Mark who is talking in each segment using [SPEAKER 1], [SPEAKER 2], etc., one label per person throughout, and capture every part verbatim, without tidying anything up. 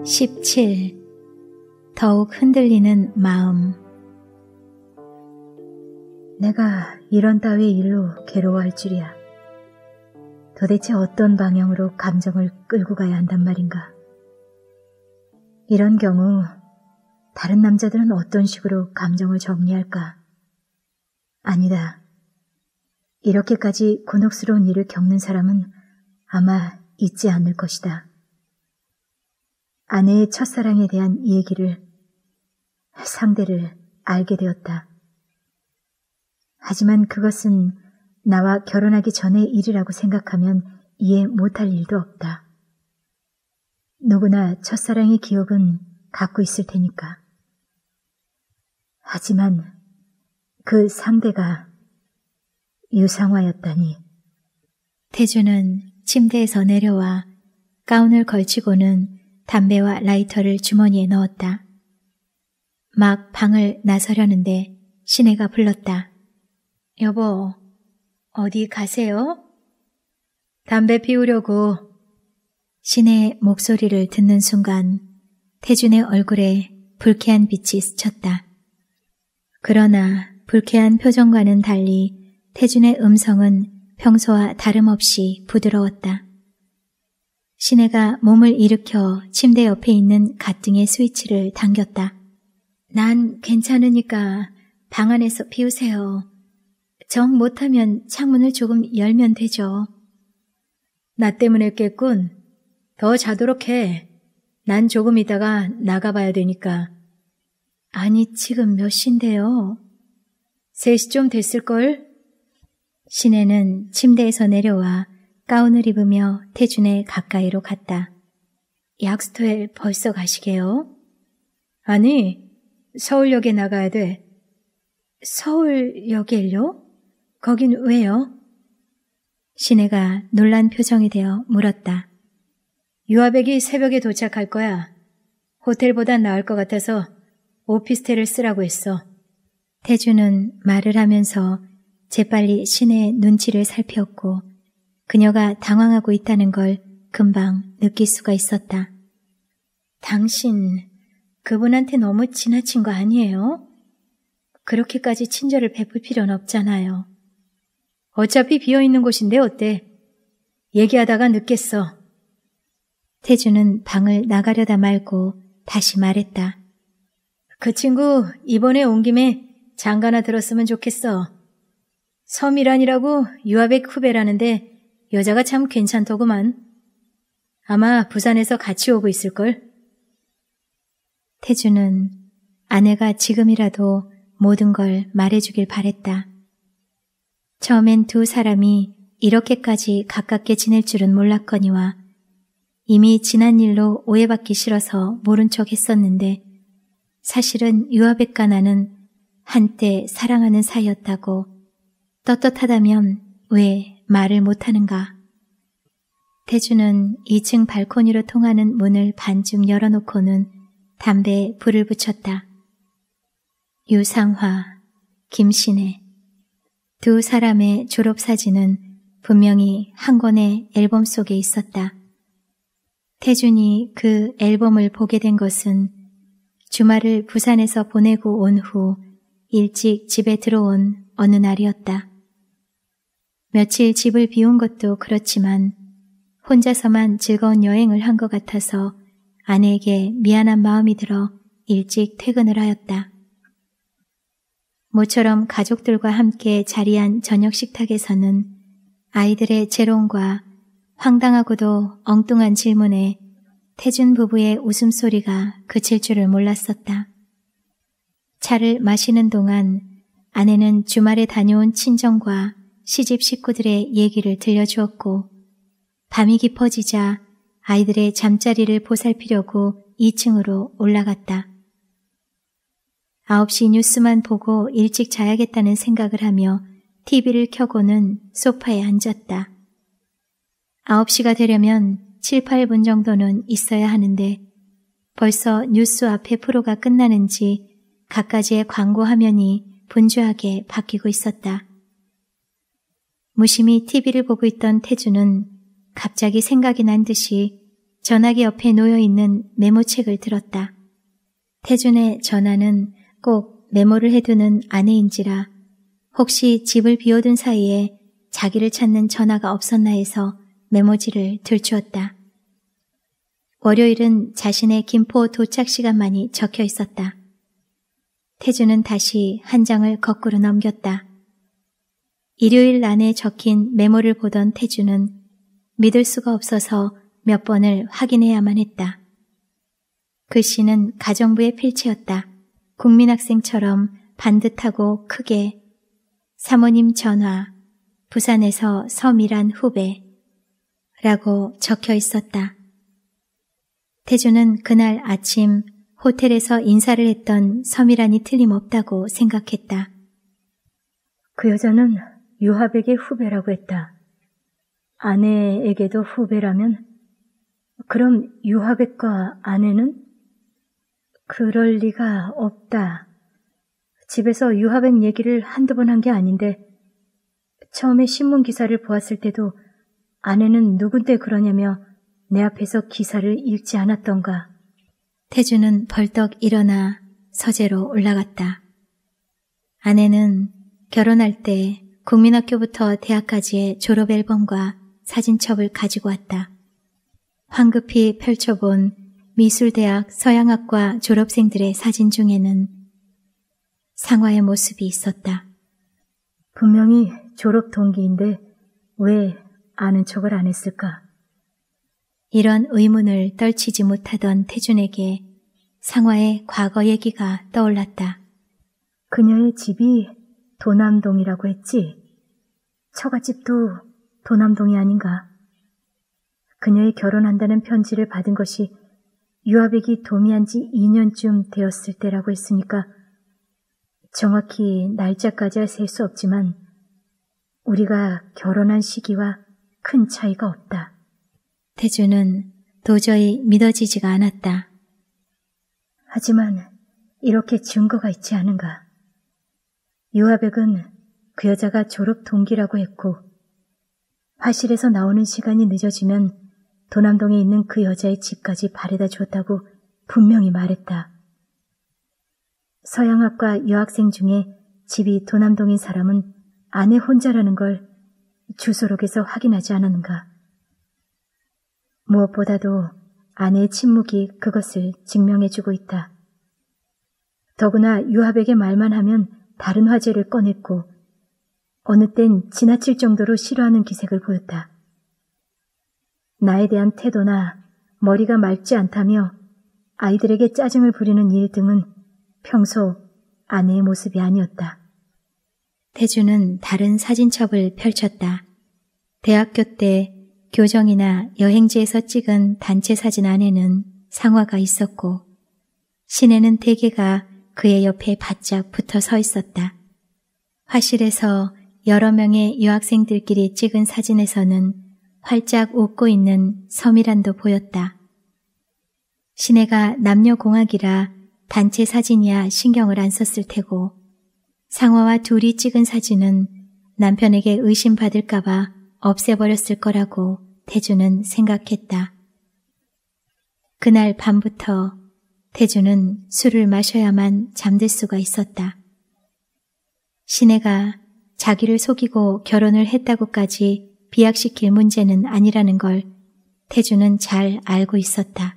[SPEAKER 1] 십칠. 더욱 흔들리는 마음.
[SPEAKER 2] 내가 이런 따위의 일로 괴로워할 줄이야. 도대체 어떤 방향으로 감정을 끌고 가야 한단 말인가? 이런 경우 다른 남자들은 어떤 식으로 감정을 정리할까? 아니다. 이렇게까지 곤혹스러운 일을 겪는 사람은 아마 있지 않을 것이다. 아내의 첫사랑에 대한 얘기를, 상대를 알게 되었다. 하지만 그것은 나와 결혼하기 전의 일이라고 생각하면 이해 못할 일도 없다. 누구나 첫사랑의 기억은 갖고 있을 테니까. 하지만 그 상대가 유상화였다니.
[SPEAKER 1] 태주는 침대에서 내려와 가운을 걸치고는 담배와 라이터를 주머니에 넣었다. 막 방을 나서려는데 시내가 불렀다. 여보, 어디 가세요? 담배 피우려고. 시내의 목소리를 듣는 순간 태준의 얼굴에 불쾌한 빛이 스쳤다. 그러나 불쾌한 표정과는 달리 태준의 음성은 평소와 다름없이 부드러웠다. 시내가 몸을 일으켜 침대 옆에 있는 가등의 스위치를 당겼다. 난 괜찮으니까 방 안에서 피우세요. 정 못하면 창문을 조금 열면 되죠. 나 때문에 깼군. 더 자도록 해. 난 조금 있다가 나가봐야 되니까. 아니, 지금 몇 시인데요? 세 시쯤 됐을걸? 시내는 침대에서 내려와 가운을 입으며 태준의 가까이로 갔다. 약수터에 벌써 가시게요? 아니, 서울역에 나가야 돼. 서울역에요? 거긴 왜요? 시내가 놀란 표정이 되어 물었다. 유아백이 새벽에 도착할 거야. 호텔보단 나을 것 같아서 오피스텔을 쓰라고 했어. 태주는 말을 하면서 재빨리 시내의 눈치를 살피었고 그녀가 당황하고 있다는 걸 금방 느낄 수가 있었다. 당신, 그분한테 너무 지나친 거 아니에요? 그렇게까지 친절을 베풀 필요는 없잖아요. 어차피 비어있는 곳인데 어때? 얘기하다가 늦겠어. 태주는 방을 나가려다 말고 다시 말했다. 그 친구 이번에 온 김에 장가나 들었으면 좋겠어. 서미란이라고 유아백 후배라는데 여자가 참 괜찮더구만. 아마 부산에서 같이 오고 있을걸. 태주는 아내가 지금이라도 모든 걸 말해주길 바랬다. 처음엔 두 사람이 이렇게까지 가깝게 지낼 줄은 몰랐거니와 이미 지난 일로 오해받기 싫어서 모른 척 했었는데 사실은 유아백과 나는 한때 사랑하는 사이였다고 떳떳하다면 왜 말을 못하는가. 태주는 이 층 발코니로 통하는 문을 반쯤 열어놓고는 담배에 불을 붙였다. 유상화, 김신혜 두 사람의 졸업사진은 분명히 한 권의 앨범 속에 있었다. 태준이 그 앨범을 보게 된 것은 주말을 부산에서 보내고 온 후 일찍 집에 들어온 어느 날이었다. 며칠 집을 비운 것도 그렇지만 혼자서만 즐거운 여행을 한 것 같아서 아내에게 미안한 마음이 들어 일찍 퇴근을 하였다. 모처럼 가족들과 함께 자리한 저녁 식탁에서는 아이들의 재롱과 황당하고도 엉뚱한 질문에 태준 부부의 웃음소리가 그칠 줄을 몰랐었다. 차를 마시는 동안 아내는 주말에 다녀온 친정과 시집 식구들의 얘기를 들려주었고 밤이 깊어지자 아이들의 잠자리를 보살피려고 이 층으로 올라갔다. 아홉 시 뉴스만 보고 일찍 자야겠다는 생각을 하며 티비를 켜고는 소파에 앉았다. 아홉 시가 되려면 칠, 팔 분 정도는 있어야 하는데 벌써 뉴스 앞에 프로가 끝나는지 갖가지의 광고 화면이 분주하게 바뀌고 있었다. 무심히 티비를 보고 있던 태주는 갑자기 생각이 난 듯이 전화기 옆에 놓여있는 메모책을 들었다. 태준의 전화는 꼭 메모를 해두는 아내인지라 혹시 집을 비워둔 사이에 자기를 찾는 전화가 없었나 해서 메모지를 들추었다. 월요일은 자신의 김포 도착 시간만이 적혀 있었다. 태준은 다시 한 장을 거꾸로 넘겼다. 일요일 안에 적힌 메모를 보던 태준은 믿을 수가 없어서 몇 번을 확인해야만 했다. 글씨는 가정부의 필체였다. 국민학생처럼 반듯하고 크게 사모님 전화, 부산에서 서미란 후배 라고 적혀 있었다. 태준은 그날 아침 호텔에서 인사를 했던 서미란이 틀림없다고 생각했다.
[SPEAKER 2] 그 여자는 유하백의 후배라고 했다. 아내에게도 후배라면 그럼 유하백과 아내는? 그럴 리가 없다. 집에서 유하백 얘기를 한두 번 한 게 아닌데 처음에 신문 기사를 보았을 때도 아내는 누군데 그러냐며 내 앞에서 기사를 읽지 않았던가.
[SPEAKER 1] 태준은 벌떡 일어나 서재로 올라갔다. 아내는 결혼할 때 국민학교부터 대학까지의 졸업 앨범과 사진첩을 가지고 왔다. 황급히 펼쳐본 미술대학 서양학과 졸업생들의 사진 중에는 상화의 모습이 있었다.
[SPEAKER 2] 분명히 졸업 동기인데 왜 아는 척을 안 했을까?
[SPEAKER 1] 이런 의문을 떨치지 못하던 태준에게 상화의 과거 얘기가 떠올랐다.
[SPEAKER 2] 그녀의 집이 도남동이라고 했지? 처갓집도 도남동이 아닌가? 그녀의 결혼한다는 편지를 받은 것이 유아백이 도미한 지 이 년쯤 되었을 때라고 했으니까 정확히 날짜까지야 셀 수 없지만 우리가 결혼한 시기와 큰 차이가 없다.
[SPEAKER 1] 태준은 도저히 믿어지지가 않았다.
[SPEAKER 2] 하지만 이렇게 증거가 있지 않은가. 유아백은 그 여자가 졸업 동기라고 했고 화실에서 나오는 시간이 늦어지면 도남동에 있는 그 여자의 집까지 바래다 줬다고 분명히 말했다. 서양학과 여학생 중에 집이 도남동인 사람은 아내 혼자라는 걸 주소록에서 확인하지 않았는가. 무엇보다도 아내의 침묵이 그것을 증명해주고 있다. 더구나 유하백의 말만 하면 다른 화제를 꺼냈고 어느 땐 지나칠 정도로 싫어하는 기색을 보였다. 나에 대한 태도나 머리가 맑지 않다며 아이들에게 짜증을 부리는 일 등은 평소 아내의 모습이 아니었다.
[SPEAKER 1] 태준은 다른 사진첩을 펼쳤다. 대학교 때 교정이나 여행지에서 찍은 단체 사진 안에는 상화가 있었고 시내는 대개가 그의 옆에 바짝 붙어 서 있었다. 화실에서 여러 명의 유학생들끼리 찍은 사진에서는 활짝 웃고 있는 서미란도 보였다. 시내가 남녀공학이라 단체 사진이야 신경을 안 썼을 테고 상화와 둘이 찍은 사진은 남편에게 의심받을까봐 없애버렸을 거라고 태준은 생각했다. 그날 밤부터 태준은 술을 마셔야만 잠들 수가 있었다. 시내가 자기를 속이고 결혼을 했다고까지 비약시킬 문제는 아니라는 걸 태준은 잘 알고 있었다.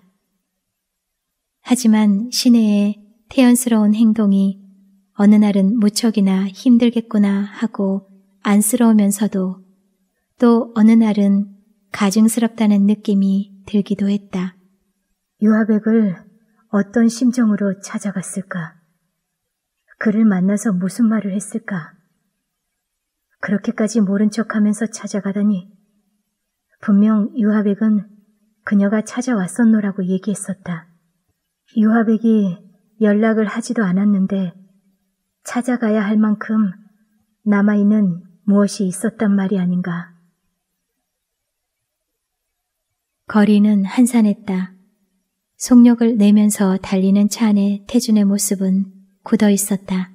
[SPEAKER 1] 하지만 시내의 태연스러운 행동이 어느 날은 무척이나 힘들겠구나 하고 안쓰러우면서도 또 어느 날은 가증스럽다는 느낌이 들기도 했다.
[SPEAKER 2] 유아백을 어떤 심정으로 찾아갔을까? 그를 만나서 무슨 말을 했을까? 그렇게까지 모른 척하면서 찾아가다니 분명 유아백은 그녀가 찾아왔었노라고 얘기했었다. 유아백이 연락을 하지도 않았는데 찾아가야 할 만큼 남아있는 무엇이 있었단 말이 아닌가.
[SPEAKER 1] 거리는 한산했다. 속력을 내면서 달리는 차 안의 태준의 모습은 굳어 있었다.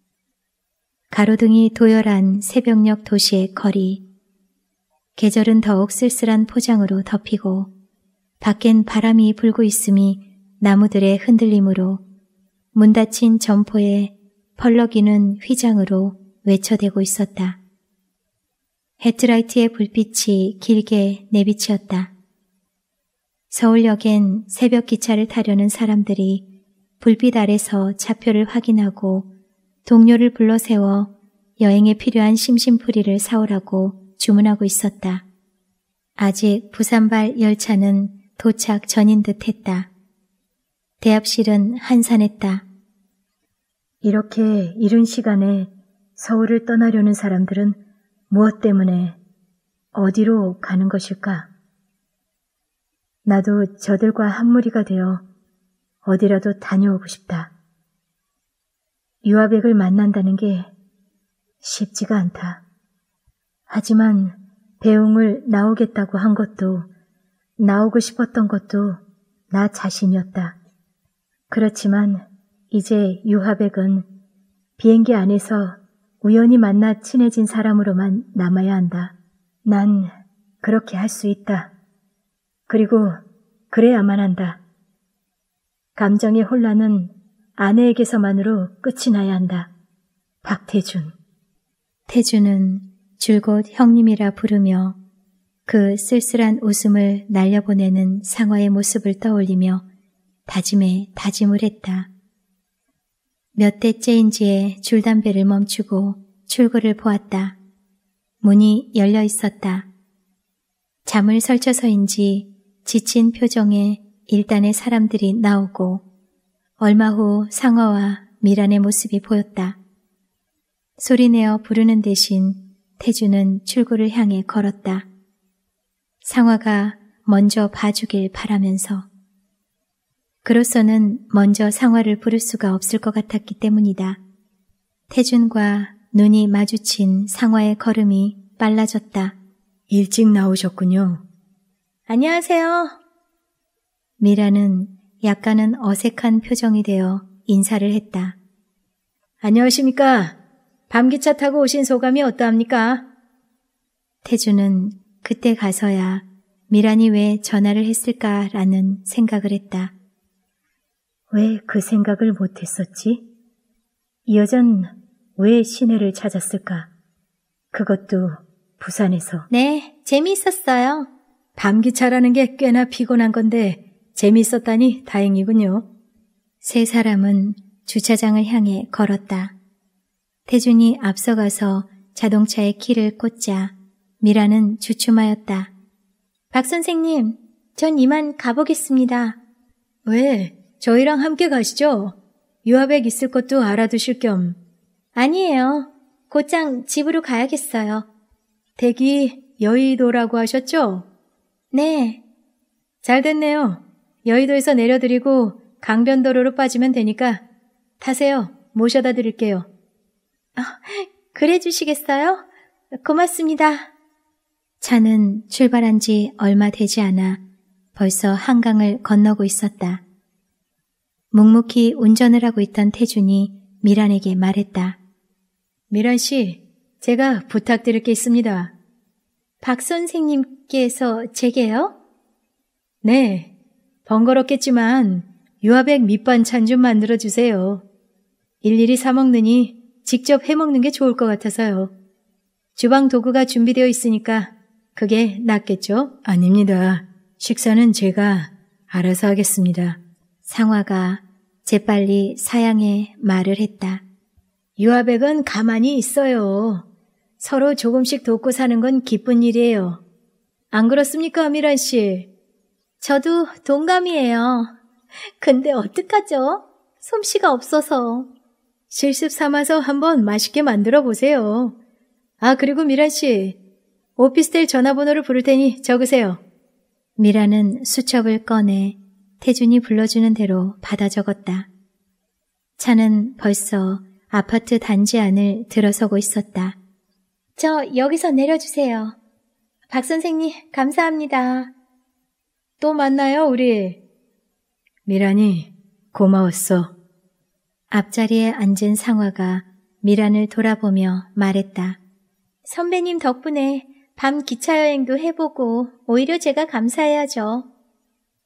[SPEAKER 1] 가로등이 도열한 새벽녘 도시의 거리. 계절은 더욱 쓸쓸한 포장으로 덮이고 밖엔 바람이 불고 있음이 나무들의 흔들림으로 문 닫힌 점포에 펄럭이는 휘장으로 외쳐대고 있었다. 헤드라이트의 불빛이 길게 내비치었다. 서울역엔 새벽 기차를 타려는 사람들이 불빛 아래서 차표를 확인하고 동료를 불러 세워 여행에 필요한 심심풀이를 사오라고 주문하고 있었다. 아직 부산발 열차는 도착 전인 듯 했다. 대합실은 한산했다.
[SPEAKER 2] 이렇게 이른 시간에 서울을 떠나려는 사람들은 무엇 때문에 어디로 가는 것일까? 나도 저들과 한 무리가 되어 어디라도 다녀오고 싶다. 유아백을 만난다는 게 쉽지가 않다. 하지만 배웅을 나오겠다고 한 것도 나오고 싶었던 것도 나 자신이었다. 그렇지만 이제 유하백은 비행기 안에서 우연히 만나 친해진 사람으로만 남아야 한다. 난 그렇게 할 수 있다. 그리고 그래야만 한다. 감정의 혼란은 아내에게서만으로 끝이 나야 한다. 박태준.
[SPEAKER 1] 태준은 줄곧 형님이라 부르며 그 쓸쓸한 웃음을 날려보내는 상화의 모습을 떠올리며 다짐에 다짐을 했다. 몇 대째인지에 줄담배를 멈추고 출구를 보았다. 문이 열려 있었다. 잠을 설쳐서인지 지친 표정에 일단의 사람들이 나오고 얼마 후 상화와 미란의 모습이 보였다. 소리내어 부르는 대신 태준은 출구를 향해 걸었다. 상화가 먼저 봐주길 바라면서. 그로서는 먼저 상화를 부를 수가 없을 것 같았기 때문이다. 태준과 눈이 마주친 상화의 걸음이 빨라졌다.
[SPEAKER 2] 일찍 나오셨군요.
[SPEAKER 1] 안녕하세요. 미라는 약간은 어색한 표정이 되어 인사를 했다.
[SPEAKER 2] 안녕하십니까? 밤기차 타고 오신 소감이 어떠합니까?
[SPEAKER 1] 태준은 그때 가서야 미란이 왜 전화를 했을까라는 생각을 했다.
[SPEAKER 2] 왜 그 생각을 못했었지? 이 여잔 왜 시내를 찾았을까? 그것도 부산에서.
[SPEAKER 1] 네, 재미있었어요.
[SPEAKER 2] 밤기차라는 게 꽤나 피곤한 건데 재미있었다니 다행이군요.
[SPEAKER 1] 세 사람은 주차장을 향해 걸었다. 태준이 앞서가서 자동차에 키를 꽂자 미라는 주춤하였다. 박 선생님, 전 이만 가보겠습니다.
[SPEAKER 2] 왜? 저희랑 함께 가시죠. 유아백 있을 것도 알아두실 겸.
[SPEAKER 1] 아니에요. 곧장 집으로 가야겠어요.
[SPEAKER 2] 댁이 여의도라고 하셨죠?
[SPEAKER 1] 네.
[SPEAKER 2] 잘 됐네요. 여의도에서 내려드리고 강변도로로 빠지면 되니까 타세요. 모셔다 드릴게요.
[SPEAKER 1] 아, 그래 주시겠어요? 고맙습니다. 차는 출발한 지 얼마 되지 않아 벌써 한강을 건너고 있었다. 묵묵히 운전을 하고 있던 태준이 미란에게 말했다.
[SPEAKER 2] 미란 씨, 제가 부탁드릴 게 있습니다.
[SPEAKER 1] 박 선생님께서 제게요?
[SPEAKER 2] 네, 번거롭겠지만 유아백 밑반찬 좀 만들어주세요. 일일이 사먹느니 직접 해먹는 게 좋을 것 같아서요. 주방 도구가 준비되어 있으니까 그게 낫겠죠? 아닙니다. 식사는 제가 알아서 하겠습니다.
[SPEAKER 1] 상화가 재빨리 사양에 말을 했다.
[SPEAKER 2] 유아백은 가만히 있어요. 서로 조금씩 돕고 사는 건 기쁜 일이에요. 안 그렇습니까, 미란 씨?
[SPEAKER 1] 저도 동감이에요. 근데 어떡하죠? 솜씨가 없어서.
[SPEAKER 2] 실습 삼아서 한번 맛있게 만들어 보세요. 아, 그리고 미란 씨, 오피스텔 전화번호를 부를 테니 적으세요.
[SPEAKER 1] 미라는 수첩을 꺼내 태준이 불러주는 대로 받아 적었다. 차는 벌써 아파트 단지 안을 들어서고 있었다. 저 여기서 내려주세요. 박 선생님, 감사합니다.
[SPEAKER 2] 또 만나요, 우리. 미란이, 고마웠어.
[SPEAKER 1] 앞자리에 앉은 상화가 미란을 돌아보며 말했다. 선배님 덕분에 밤 기차 여행도 해보고 오히려 제가 감사해야죠.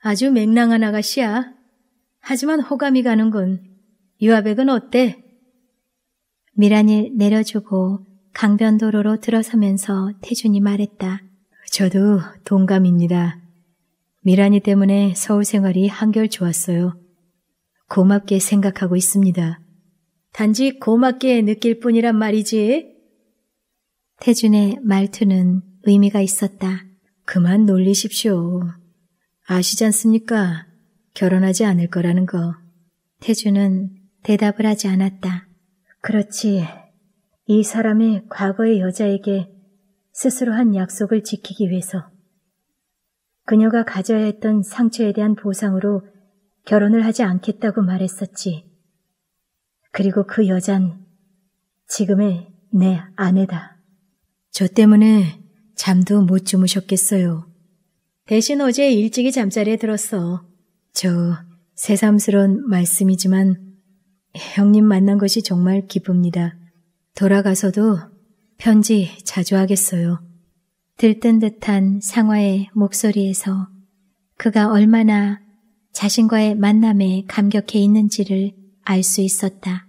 [SPEAKER 3] 아주 맹랑한 아가씨야. 하지만 호감이 가는군. 유아백은 어때?
[SPEAKER 1] 미란을 내려주고 강변도로로 들어서면서 태준이 말했다.
[SPEAKER 3] 저도 동감입니다. 미란이 때문에 서울 생활이 한결 좋았어요. 고맙게 생각하고 있습니다. 단지 고맙게 느낄 뿐이란 말이지.
[SPEAKER 1] 태준의 말투는 의미가 있었다.
[SPEAKER 3] 그만 놀리십시오. 아시지 않습니까? 결혼하지 않을 거라는 거.
[SPEAKER 1] 태준은 대답을 하지 않았다.
[SPEAKER 2] 그렇지. 이 사람의 과거의 여자에게 스스로 한 약속을 지키기 위해서 그녀가 가져야 했던 상처에 대한 보상으로 결혼을 하지 않겠다고 말했었지. 그리고 그 여잔 지금의 내 아내다.
[SPEAKER 3] 저 때문에 잠도 못 주무셨겠어요. 대신 어제 일찍이 잠자리에 들었어. 저 새삼스러운 말씀이지만 형님 만난 것이 정말 기쁩니다. 돌아가서도 편지 자주 하겠어요.
[SPEAKER 1] 들뜬 듯한 상화의 목소리에서 그가 얼마나 자신과의 만남에 감격해 있는지를 알 수 있었다.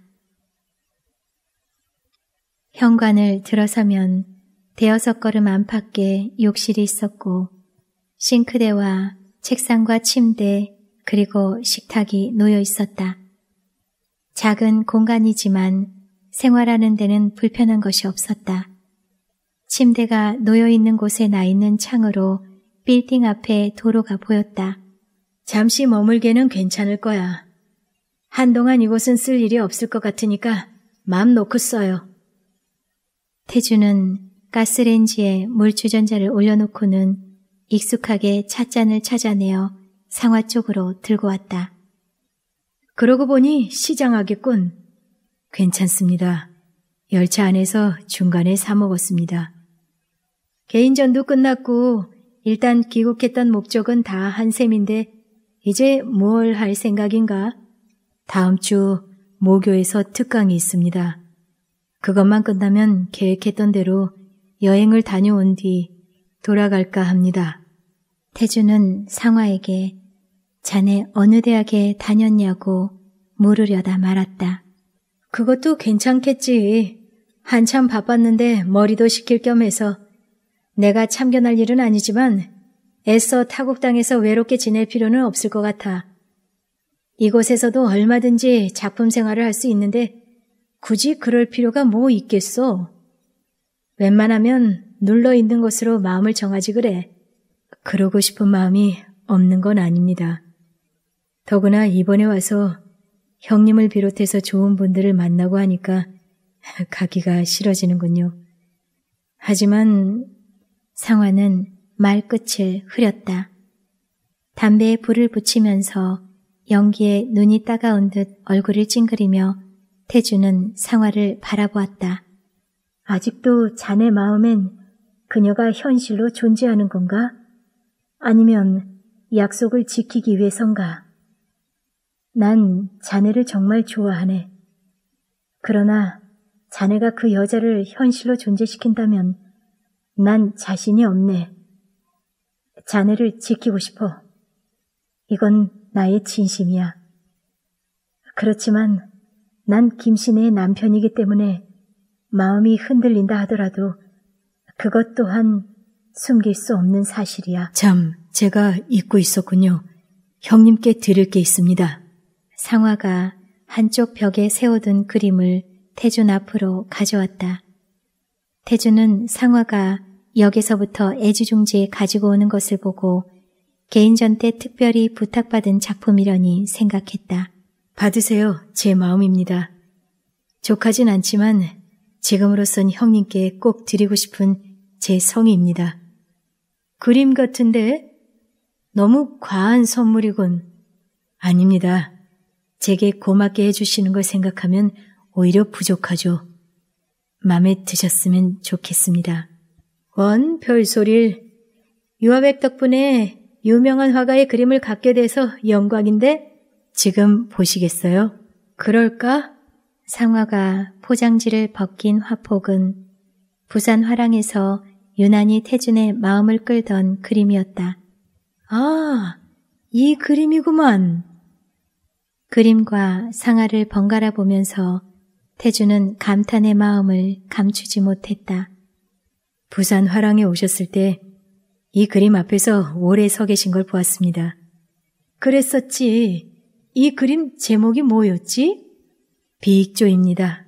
[SPEAKER 1] 현관을 들어서면 대여섯 걸음 안팎에 욕실이 있었고 싱크대와 책상과 침대 그리고 식탁이 놓여 있었다. 작은 공간이지만 생활하는 데는 불편한 것이 없었다. 침대가 놓여 있는 곳에 나 있는 창으로 빌딩 앞에 도로가 보였다.
[SPEAKER 3] 잠시 머물게는 괜찮을 거야. 한동안 이곳은 쓸 일이 없을 것 같으니까 마음 놓고 써요.
[SPEAKER 1] 태주는 가스레인지에 물 주전자를 올려놓고는 익숙하게 찻잔을 찾아내어 상화 쪽으로 들고 왔다.
[SPEAKER 3] 그러고 보니 시장하겠군. 괜찮습니다. 열차 안에서 중간에 사 먹었습니다. 개인전도 끝났고 일단 귀국했던 목적은 다 한 셈인데 이제 뭘 할 생각인가? 다음 주 모교에서 특강이 있습니다. 그것만 끝나면 계획했던 대로 여행을 다녀온 뒤 돌아갈까 합니다.
[SPEAKER 1] 태주는 상화에게 자네 어느 대학에 다녔냐고 물으려다 말았다.
[SPEAKER 3] 그것도 괜찮겠지. 한참 바빴는데 머리도 식힐 겸 해서. 내가 참견할 일은 아니지만 애써 타국 땅에서 외롭게 지낼 필요는 없을 것 같아. 이곳에서도 얼마든지 작품 생활을 할 수 있는데 굳이 그럴 필요가 뭐 있겠어. 웬만하면 눌러있는 곳으로 마음을 정하지 그래. 그러고 싶은 마음이 없는 건 아닙니다. 더구나 이번에 와서 형님을 비롯해서 좋은 분들을 만나고 하니까 가기가 싫어지는군요. 하지만
[SPEAKER 1] 상화는 말끝을 흐렸다. 담배에 불을 붙이면서 연기에 눈이 따가운 듯 얼굴을 찡그리며 태주는 상화를 바라보았다.
[SPEAKER 2] 아직도 자네 마음엔 그녀가 현실로 존재하는 건가? 아니면 약속을 지키기 위해선가? 난 자네를 정말 좋아하네. 그러나 자네가 그 여자를 현실로 존재시킨다면 난 자신이 없네. 자네를 지키고 싶어. 이건 나의 진심이야. 그렇지만 난 김신혜의 남편이기 때문에 마음이 흔들린다 하더라도 그것 또한 숨길 수 없는 사실이야.
[SPEAKER 3] 참, 제가 잊고 있었군요. 형님께 드릴 게 있습니다.
[SPEAKER 1] 상화가 한쪽 벽에 세워둔 그림을 태준 앞으로 가져왔다. 태준은 상화가 역에서부터 애지중지 가지고 오는 것을 보고 개인전 때 특별히 부탁받은 작품이려니 생각했다.
[SPEAKER 3] 받으세요. 제 마음입니다. 족하진 않지만 지금으로선 형님께 꼭 드리고 싶은 제 성의입니다. 그림 같은데 너무 과한 선물이군. 아닙니다. 제게 고맙게 해주시는 걸 생각하면 오히려 부족하죠. 마음에 드셨으면 좋겠습니다. 원 별소릴. 유아백 덕분에 유명한 화가의 그림을 갖게 돼서 영광인데 지금 보시겠어요? 그럴까?
[SPEAKER 1] 상화가 포장지를 벗긴 화폭은 부산 화랑에서 유난히 태준의 마음을 끌던 그림이었다.
[SPEAKER 3] 아, 이 그림이구만.
[SPEAKER 1] 그림과 상아를 번갈아 보면서 태주는 감탄의 마음을 감추지 못했다.
[SPEAKER 3] 부산 화랑에 오셨을 때 이 그림 앞에서 오래 서 계신 걸 보았습니다. 그랬었지. 이 그림 제목이 뭐였지? 비익조입니다.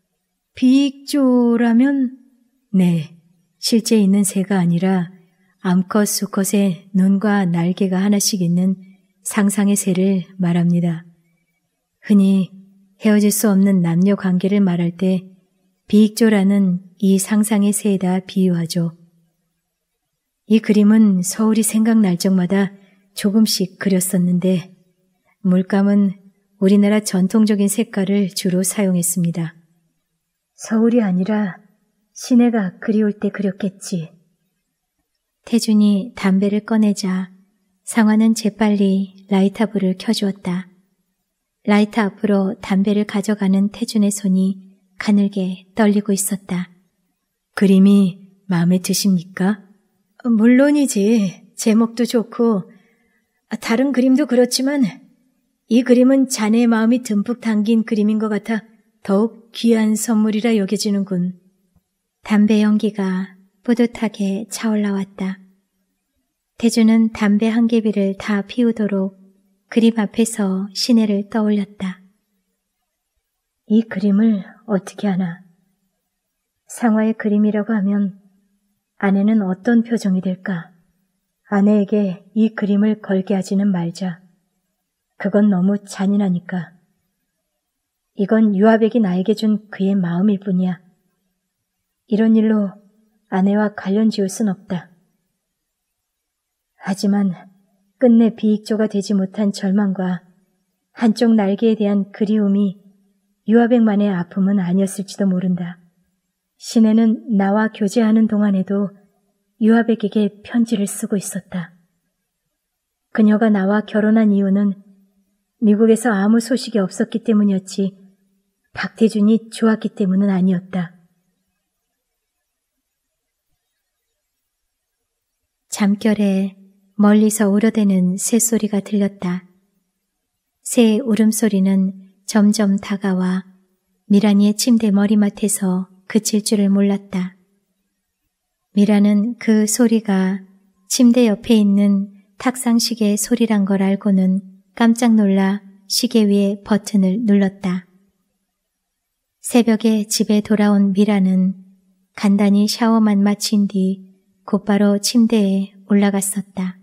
[SPEAKER 3] 비익조라면? 네, 실제 있는 새가 아니라 암컷, 수컷의 눈과 날개가 하나씩 있는 상상의 새를 말합니다. 흔히 헤어질 수 없는 남녀 관계를 말할 때 비익조라는 이 상상의 새에다 비유하죠. 이 그림은 서울이 생각날 적마다 조금씩 그렸었는데 물감은 우리나라 전통적인 색깔을 주로 사용했습니다.
[SPEAKER 2] 서울이 아니라 시내가 그리울 때 그렸겠지.
[SPEAKER 1] 태준이 담배를 꺼내자 상화는 재빨리 라이터 불을 켜주었다. 라이터 앞으로 담배를 가져가는 태준의 손이 가늘게 떨리고 있었다.
[SPEAKER 3] 그림이 마음에 드십니까? 물론이지. 제목도 좋고 다른 그림도 그렇지만 이 그림은 자네의 마음이 듬뿍 담긴 그림인 것 같아 더욱 귀한 선물이라 여겨지는군.
[SPEAKER 1] 담배 연기가 뿌듯하게 차올라왔다. 태주는 담배 한 개비를 다 피우도록 그림 앞에서 시내를 떠올렸다.
[SPEAKER 2] 이 그림을 어떻게 하나? 상화의 그림이라고 하면 아내는 어떤 표정이 될까? 아내에게 이 그림을 걸게 하지는 말자. 그건 너무 잔인하니까. 이건 유아백이 나에게 준 그의 마음일 뿐이야. 이런 일로 아내와 관련 지을 순 없다. 하지만 끝내 비익조가 되지 못한 절망과 한쪽 날개에 대한 그리움이 유아백만의 아픔은 아니었을지도 모른다. 시내는 나와 교제하는 동안에도 유아백에게 편지를 쓰고 있었다. 그녀가 나와 결혼한 이유는 미국에서 아무 소식이 없었기 때문이었지 박태준이 좋았기 때문은 아니었다.
[SPEAKER 1] 잠결에 멀리서 우려대는 새소리가 들렸다. 새의 울음소리는 점점 다가와 미란이의 침대 머리맡에서 그칠 줄을 몰랐다. 미란은 그 소리가 침대 옆에 있는 탁상시계의 소리란 걸 알고는 깜짝 놀라 시계 위에 버튼을 눌렀다. 새벽에 집에 돌아온 미란은 간단히 샤워만 마친 뒤 곧바로 침대에 올라갔었다.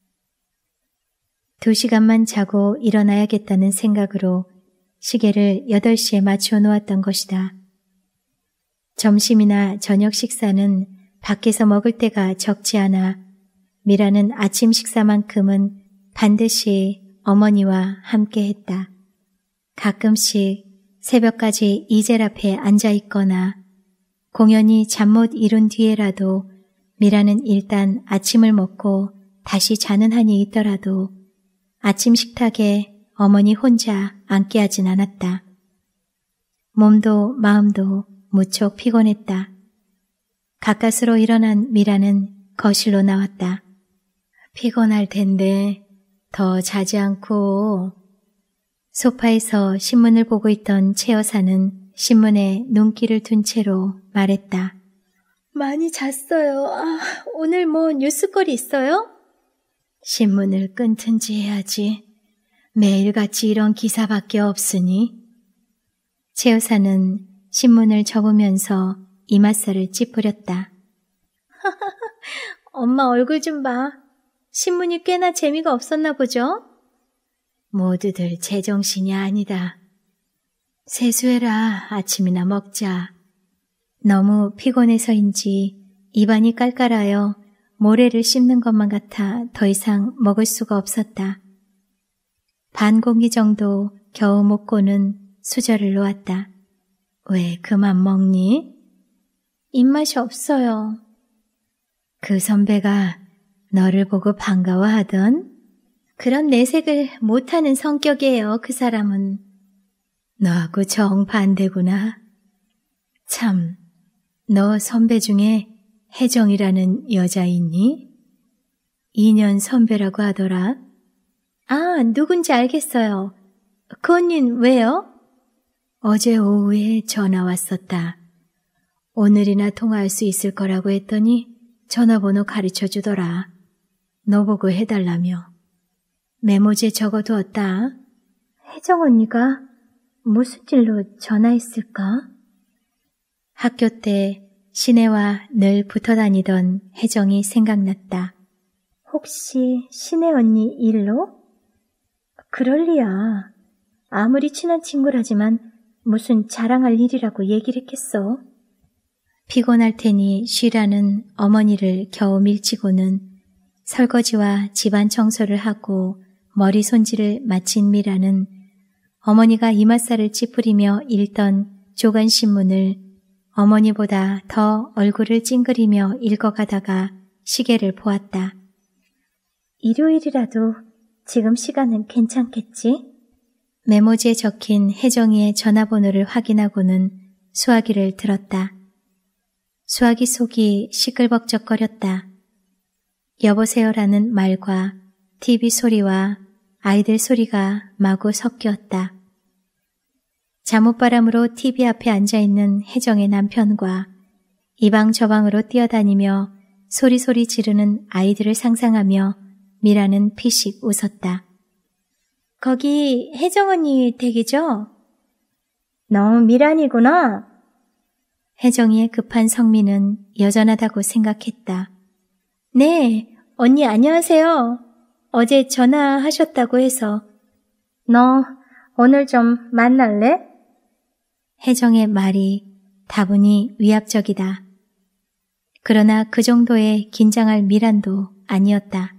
[SPEAKER 1] 두 시간만 자고 일어나야겠다는 생각으로 시계를 여덟 시에 맞추어 놓았던 것이다. 점심이나 저녁 식사는 밖에서 먹을 때가 적지 않아 미라는 아침 식사만큼은 반드시 어머니와 함께 했다. 가끔씩 새벽까지 이젤 앞에 앉아 있거나 공연히 잠 못 이룬 뒤에라도 미라는 일단 아침을 먹고 다시 자는 한이 있더라도 아침 식탁에 어머니 혼자 앉게 하진 않았다. 몸도 마음도 무척 피곤했다. 가까스로 일어난 미라는 거실로 나왔다. 피곤할 텐데 더 자지 않고. 소파에서 신문을 보고 있던 최 여사는 신문에 눈길을 둔 채로 말했다.
[SPEAKER 3] 많이 잤어요. 아, 오늘 뭐 뉴스거리 있어요?
[SPEAKER 1] 신문을 끊든지 해야지. 매일같이 이런 기사밖에 없으니. 최 여사는 신문을 접으면서 이맛살을 찌푸렸다.
[SPEAKER 3] 엄마 얼굴 좀 봐. 신문이 꽤나 재미가 없었나 보죠?
[SPEAKER 1] 모두들 제정신이 아니다. 세수해라. 아침이나 먹자. 너무 피곤해서인지 입안이 깔깔하여 모래를 씹는 것만 같아 더 이상 먹을 수가 없었다. 반 공기 정도 겨우 먹고는 수저를 놓았다. 왜 그만 먹니?
[SPEAKER 3] 입맛이 없어요.
[SPEAKER 1] 그 선배가 너를 보고 반가워하던?
[SPEAKER 3] 그런 내색을 못하는 성격이에요, 그 사람은.
[SPEAKER 1] 너하고 정반대구나. 참, 너 선배 중에 혜정이라는 여자 있니? 이 년 선배라고 하더라. 아, 누군지 알겠어요. 그 언니는 왜요?
[SPEAKER 3] 어제 오후에 전화 왔었다. 오늘이나 통화할 수 있을 거라고 했더니 전화번호 가르쳐 주더라. 너 보고 해달라며. 메모지에 적어두었다.
[SPEAKER 2] 혜정 언니가 무슨 일로 전화했을까?
[SPEAKER 1] 학교 때 신혜와 늘 붙어 다니던 혜정이 생각났다.
[SPEAKER 2] 혹시 신혜 언니 일로? 그럴 리야. 아무리 친한 친구라지만 무슨 자랑할 일이라고 얘기를 했겠어.
[SPEAKER 1] 피곤할 테니 쉬라는 어머니를 겨우 밀치고는 설거지와 집안 청소를 하고 머리 손질을 마친 미라는 어머니가 이맛살을 찌푸리며 읽던 조간신문을 어머니보다 더 얼굴을 찡그리며 읽어가다가 시계를 보았다.
[SPEAKER 2] 일요일이라도 지금 시간은 괜찮겠지?
[SPEAKER 1] 메모지에 적힌 혜정이의 전화번호를 확인하고는 수아기를 들었다. 수아기 속이 시끌벅적거렸다. 여보세요라는 말과 티비 소리와 아이들 소리가 마구 섞였다. 잠옷바람으로 티비 앞에 앉아있는 혜정의 남편과 이 방 저 방으로 뛰어다니며 소리소리 지르는 아이들을 상상하며 미라는 피식 웃었다. 거기 혜정 언니 댁이죠?
[SPEAKER 2] 너 미란이구나.
[SPEAKER 1] 혜정이의 급한 성미는 여전하다고 생각했다. 네, 언니 안녕하세요. 어제 전화하셨다고 해서.
[SPEAKER 2] 너 오늘 좀 만날래?
[SPEAKER 1] 혜정의 말이 다분히 위압적이다. 그러나 그 정도의 긴장할 미란도 아니었다.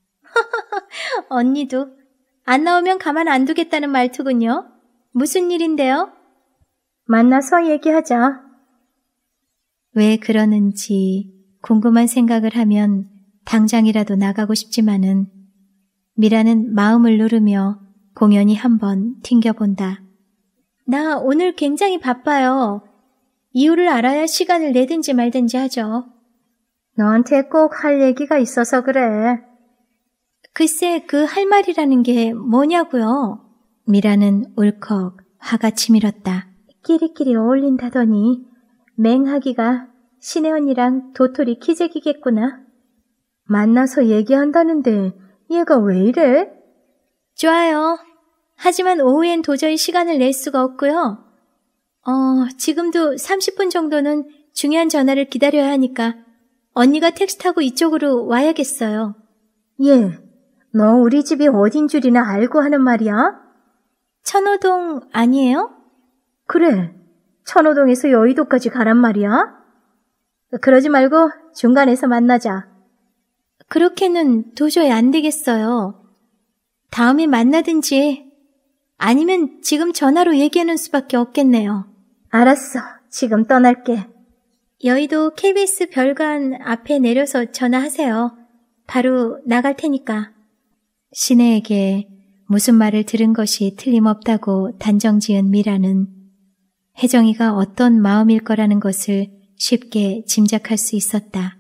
[SPEAKER 1] 언니도 안 나오면 가만 안 두겠다는 말투군요. 무슨 일인데요?
[SPEAKER 2] 만나서 얘기하자.
[SPEAKER 1] 왜 그러는지 궁금한 생각을 하면 당장이라도 나가고 싶지만은 미라는 마음을 누르며 공연히 한번 튕겨본다. 나 오늘 굉장히 바빠요. 이유를 알아야 시간을 내든지 말든지 하죠.
[SPEAKER 2] 너한테 꼭 할 얘기가 있어서 그래.
[SPEAKER 1] 글쎄 그 할 말이라는 게 뭐냐고요. 미라는 울컥 화가 치밀었다.
[SPEAKER 2] 끼리끼리 어울린다더니 맹하기가 신혜 언니랑 도토리 키재기겠구나. 만나서 얘기한다는데 얘가 왜 이래?
[SPEAKER 1] 좋아요. 하지만 오후엔 도저히 시간을 낼 수가 없고요. 어, 지금도 삼십 분 정도는 중요한 전화를 기다려야 하니까 언니가 택시 타고 이쪽으로 와야겠어요.
[SPEAKER 2] 예, 너 우리 집이 어딘 줄이나 알고 하는 말이야?
[SPEAKER 1] 천호동 아니에요?
[SPEAKER 2] 그래, 천호동에서 여의도까지 가란 말이야? 그러지 말고 중간에서 만나자.
[SPEAKER 1] 그렇게는 도저히 안 되겠어요. 다음에 만나든지 아니면 지금 전화로 얘기하는 수밖에 없겠네요.
[SPEAKER 2] 알았어, 지금 떠날게.
[SPEAKER 1] 여의도 케이비에스 별관 앞에 내려서 전화하세요. 바로 나갈 테니까. 신혜에게 무슨 말을 들은 것이 틀림없다고 단정지은 미라는 혜정이가 어떤 마음일 거라는 것을 쉽게 짐작할 수 있었다.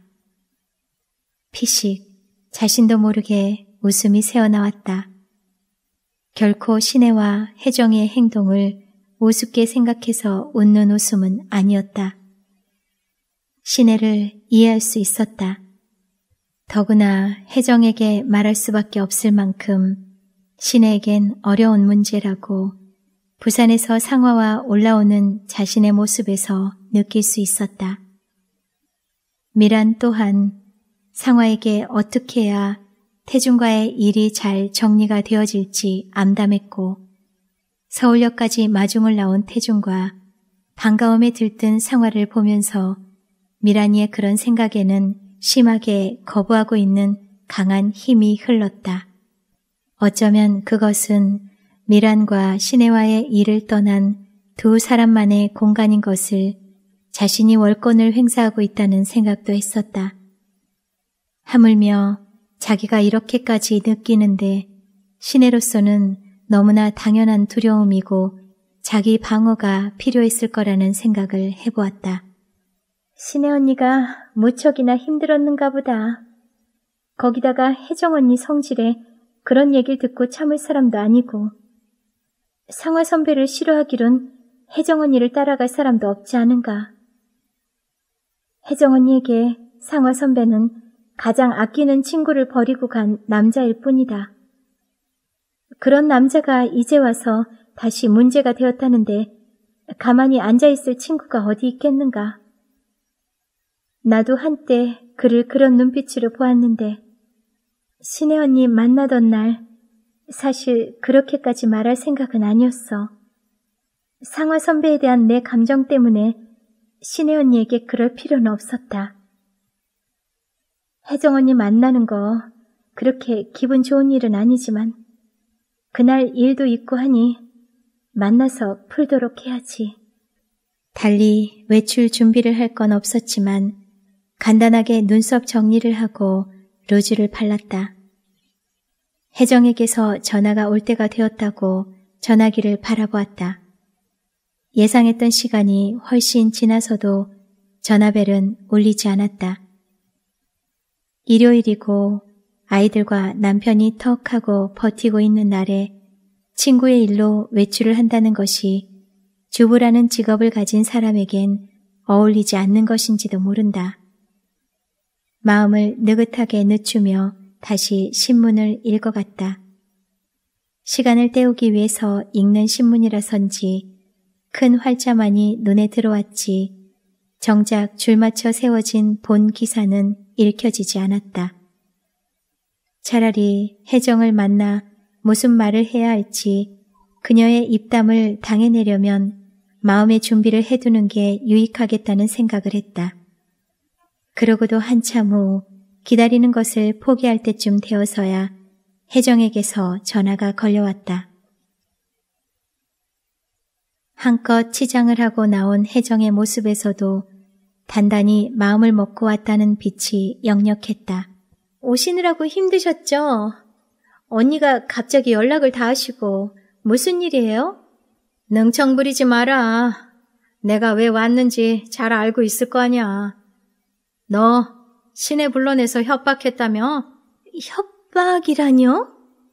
[SPEAKER 1] 피식 자신도 모르게 웃음이 새어나왔다. 결코 신혜와 혜정이의 행동을 우습게 생각해서 웃는 웃음은 아니었다. 신혜를 이해할 수 있었다. 더구나 혜정에게 말할 수밖에 없을 만큼 신혜에겐 어려운 문제라고 부산에서 상화와 올라오는 자신의 모습에서 느낄 수 있었다. 미란 또한 상화에게 어떻게 해야 태준과의 일이 잘 정리가 되어질지 암담했고 서울역까지 마중을 나온 태준과 반가움에 들뜬 상화를 보면서 미란이의 그런 생각에는 심하게 거부하고 있는 강한 힘이 흘렀다. 어쩌면 그것은 미란과 신혜와의 일을 떠난 두 사람만의 공간인 것을 자신이 월권을 행사하고 있다는 생각도 했었다. 하물며 자기가 이렇게까지 느끼는데 신혜로서는 너무나 당연한 두려움이고 자기 방어가 필요했을 거라는 생각을 해보았다.
[SPEAKER 2] 신혜 언니가 무척이나 힘들었는가 보다. 거기다가 혜정 언니 성질에 그런 얘기를 듣고 참을 사람도 아니고 상화 선배를 싫어하기론 혜정 언니를 따라갈 사람도 없지 않은가. 혜정 언니에게 상화 선배는 가장 아끼는 친구를 버리고 간 남자일 뿐이다. 그런 남자가 이제 와서 다시 문제가 되었다는데 가만히 앉아있을 친구가 어디 있겠는가. 나도 한때 그를 그런 눈빛으로 보았는데 신혜 언니 만나던 날 사실 그렇게까지 말할 생각은 아니었어. 상화 선배에 대한 내 감정 때문에 신혜 언니에게 그럴 필요는 없었다. 혜정 언니 만나는 거 그렇게 기분 좋은 일은 아니지만 그날 일도 있고 하니 만나서 풀도록 해야지.
[SPEAKER 1] 달리 외출 준비를 할 건 없었지만 간단하게 눈썹 정리를 하고 로즈를 발랐다. 혜정에게서 전화가 올 때가 되었다고 전화기를 바라보았다. 예상했던 시간이 훨씬 지나서도 전화벨은 울리지 않았다. 일요일이고 아이들과 남편이 턱 하고 버티고 있는 날에 친구의 일로 외출을 한다는 것이 주부라는 직업을 가진 사람에겐 어울리지 않는 것인지도 모른다. 마음을 느긋하게 늦추며 다시 신문을 읽어갔다. 시간을 때우기 위해서 읽는 신문이라선지 큰 활자만이 눈에 들어왔지 정작 줄 맞춰 세워진 본 기사는 읽혀지지 않았다. 차라리 혜정을 만나 무슨 말을 해야 할지 그녀의 입담을 당해내려면 마음의 준비를 해두는 게 유익하겠다는 생각을 했다. 그러고도 한참 후 기다리는 것을 포기할 때쯤 되어서야 혜정에게서 전화가 걸려왔다. 한껏 치장을 하고 나온 혜정의 모습에서도 단단히 마음을 먹고 왔다는 빛이 역력했다. 오시느라고 힘드셨죠? 언니가 갑자기 연락을 다 하시고 무슨 일이에요? 능청 부리지 마라. 내가 왜 왔는지 잘 알고 있을 거 아냐. 너 시내 불러내서 협박했다며? 협박이라뇨?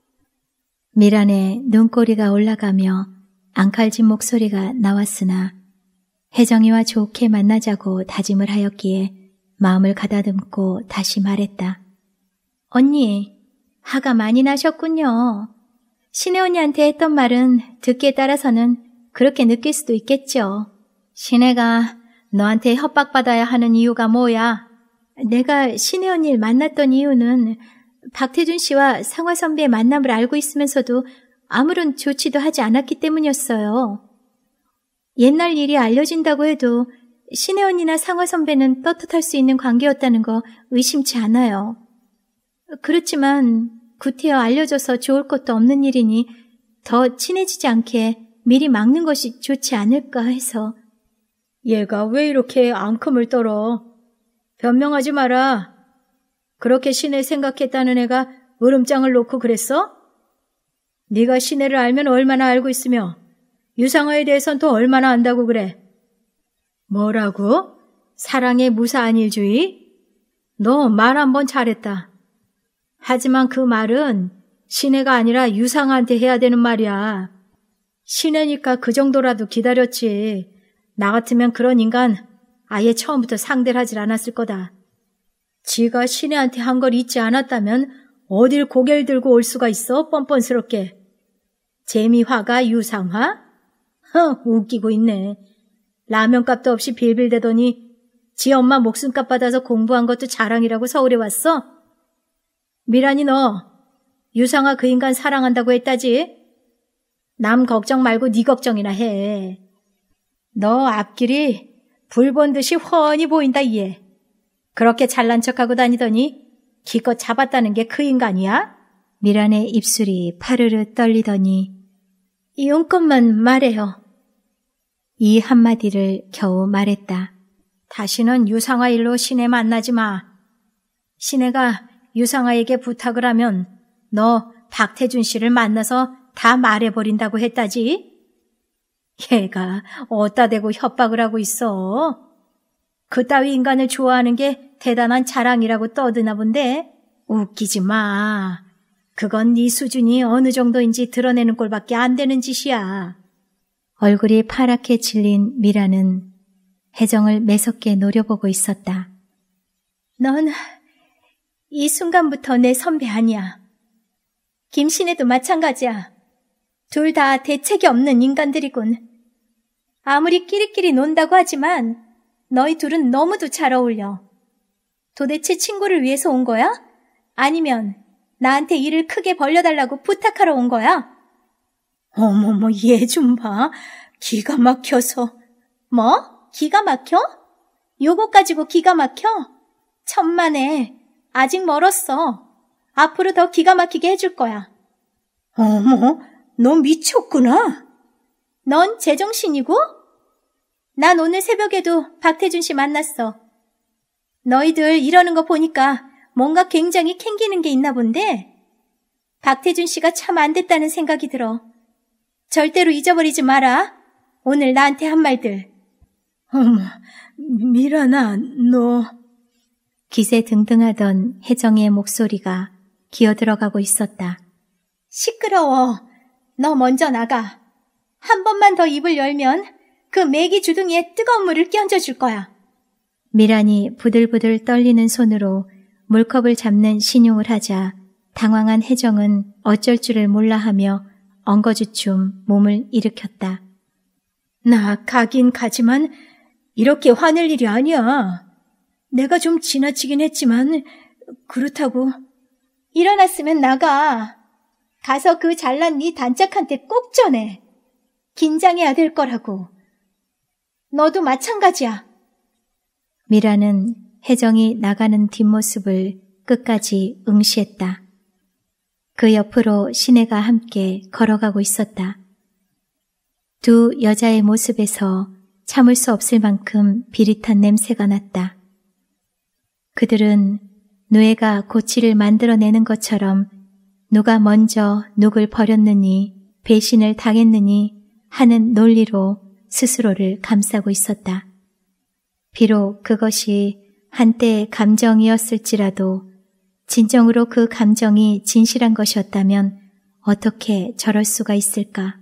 [SPEAKER 1] 미란의 눈꼬리가 올라가며 앙칼진 목소리가 나왔으나 혜정이와 좋게 만나자고 다짐을 하였기에 마음을 가다듬고 다시 말했다. 언니, 화가 많이 나셨군요. 신혜 언니한테 했던 말은 듣기에 따라서는 그렇게 느낄 수도 있겠죠. 신혜가 너한테 협박받아야 하는 이유가 뭐야? 내가 신혜 언니를 만났던 이유는 박태준 씨와 상화 선배의 만남을 알고 있으면서도 아무런 조치도 하지 않았기 때문이었어요. 옛날 일이 알려진다고 해도 신혜 언니나 상화 선배는 떳떳할 수 있는 관계였다는 거 의심치 않아요. 그렇지만 구태여 알려져서 좋을 것도 없는 일이니 더 친해지지 않게 미리 막는 것이 좋지 않을까 해서.
[SPEAKER 3] 얘가 왜 이렇게 앙큼을 떨어? 변명하지 마라. 그렇게 신혜 생각했다는 애가 으름장을 놓고 그랬어? 네가 신혜를 알면 얼마나 알고 있으며 유상화에 대해선 또 얼마나 안다고 그래? 뭐라고? 사랑의 무사안일주의? 너 말 한번 잘했다. 하지만 그 말은 신혜가 아니라 유상화한테 해야 되는 말이야. 신혜니까 그 정도라도 기다렸지. 나 같으면 그런 인간 아예 처음부터 상대를 하질 않았을 거다. 지가 신혜한테 한 걸 잊지 않았다면 어딜 고개를 들고 올 수가 있어, 뻔뻔스럽게. 재미화가 유상화? 허, 웃기고 있네. 라면값도 없이 빌빌대더니 지 엄마 목숨값 받아서 공부한 것도 자랑이라고 서울에 왔어? 미란이 너 유상화 그 인간 사랑한다고 했다지? 남 걱정 말고 네 걱정이나 해. 너 앞길이 불 본 듯이 훤히 보인다 얘. 그렇게 잘난 척하고 다니더니 기껏 잡았다는 게 그 인간이야?
[SPEAKER 1] 미란의 입술이 파르르 떨리더니
[SPEAKER 3] 이용건만 말해요.
[SPEAKER 1] 이 한마디를 겨우 말했다.
[SPEAKER 3] 다시는 유상화 일로 신혜 만나지 마. 신혜가 유상화에게 부탁을 하면 너 박태준 씨를 만나서 다 말해버린다고 했다지? 얘가 어디다 대고 협박을 하고 있어. 그따위 인간을 좋아하는 게 대단한 자랑이라고 떠드나 본데 웃기지 마. 그건 네 수준이 어느 정도인지 드러내는 꼴밖에 안 되는 짓이야.
[SPEAKER 1] 얼굴이 파랗게 질린 미라는 혜정을 매섭게 노려보고 있었다.
[SPEAKER 3] 넌 이 순간부터 내 선배 아니야. 김신혜도 마찬가지야. 둘 다 대책이 없는 인간들이군. 아무리 끼리끼리 논다고 하지만 너희 둘은 너무도 잘 어울려. 도대체 친구를 위해서 온 거야? 아니면 나한테 일을 크게 벌려달라고 부탁하러 온 거야? 어머머, 얘 좀 봐. 기가 막혀서. 뭐? 기가 막혀? 요거 가지고 기가 막혀? 천만에. 아직 멀었어. 앞으로 더 기가 막히게 해줄 거야. 어머, 너 미쳤구나. 넌 제정신이고? 난 오늘 새벽에도 박태준 씨 만났어. 너희들 이러는 거 보니까 뭔가 굉장히 캥기는 게 있나 본데 박태준 씨가 참 안 됐다는 생각이 들어. 절대로 잊어버리지 마라. 오늘 나한테 한 말들. 어머, 미란아, 너...
[SPEAKER 1] 기세등등하던 혜정의 목소리가 기어들어가고 있었다.
[SPEAKER 3] 시끄러워. 너 먼저 나가. 한 번만 더 입을 열면 그 메기 주둥이에 뜨거운 물을 끼얹어 줄 거야.
[SPEAKER 1] 미란이 부들부들 떨리는 손으로 물컵을 잡는 신용을 하자 당황한 혜정은 어쩔 줄을 몰라하며 엉거주춤 몸을 일으켰다.
[SPEAKER 3] 나 가긴 가지만 이렇게 화낼 일이 아니야. 내가 좀 지나치긴 했지만 그렇다고. 일어났으면 나가. 가서 그 잘난 네 단짝한테 꼭 전해. 긴장해야 될 거라고. 너도 마찬가지야.
[SPEAKER 1] 미라는 혜정이 나가는 뒷모습을 끝까지 응시했다. 그 옆으로 신혜가 함께 걸어가고 있었다. 두 여자의 모습에서 참을 수 없을 만큼 비릿한 냄새가 났다. 그들은 누에가 고치를 만들어내는 것처럼 누가 먼저 누굴 버렸느니 배신을 당했느니 하는 논리로 스스로를 감싸고 있었다. 비록 그것이 한때의 감정이었을지라도 진정으로 그 감정이 진실한 것이었다면 어떻게 저럴 수가 있을까?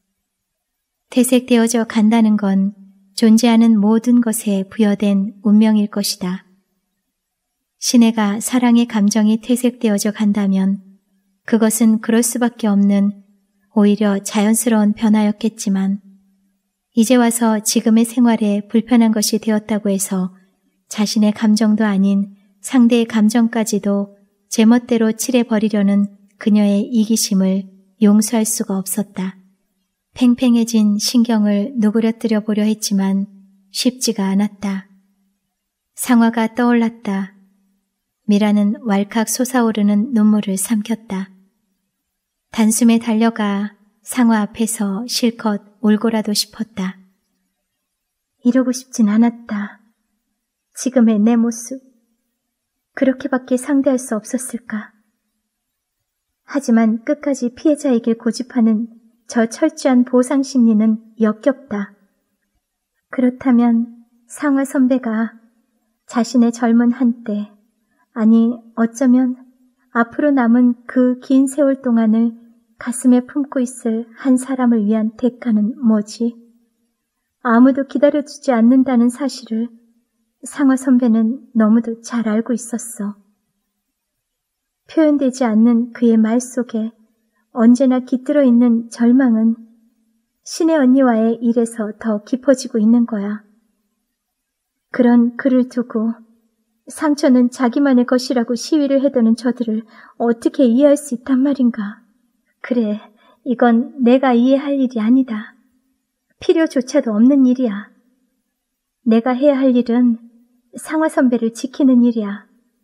[SPEAKER 1] 퇴색되어져 간다는 건 존재하는 모든 것에 부여된 운명일 것이다. 신혜가 사랑의 감정이 퇴색되어져 간다면 그것은 그럴 수밖에 없는 오히려 자연스러운 변화였겠지만 이제 와서 지금의 생활에 불편한 것이 되었다고 해서 자신의 감정도 아닌 상대의 감정까지도 제멋대로 칠해버리려는 그녀의 이기심을 용서할 수가 없었다. 팽팽해진 신경을 누그러뜨려 보려 했지만 쉽지가 않았다. 상화가 떠올랐다. 미라는 왈칵 솟아오르는 눈물을 삼켰다. 단숨에 달려가 상화 앞에서 실컷 울고라도 싶었다.
[SPEAKER 2] 이러고 싶진 않았다. 지금의 내 모습, 그렇게밖에 상대할 수 없었을까? 하지만 끝까지 피해자이길 고집하는 저 철저한 보상 심리는 역겹다. 그렇다면 상화 선배가 자신의 젊은 한때, 아니 어쩌면 앞으로 남은 그 긴 세월 동안을 가슴에 품고 있을 한 사람을 위한 대가는 뭐지? 아무도 기다려주지 않는다는 사실을 상화 선배는 너무도 잘 알고 있었어. 표현되지 않는 그의 말 속에 언제나 깃들어 있는 절망은 신혜 언니와의 일에서 더 깊어지고 있는 거야. 그런 그를 두고 상처는 자기만의 것이라고 시위를 해대는 저들을 어떻게 이해할 수 있단 말인가. 그래, 이건 내가 이해할 일이 아니다. 필요조차도 없는 일이야. 내가 해야 할 일은 상화 선배를 지키는 일이야.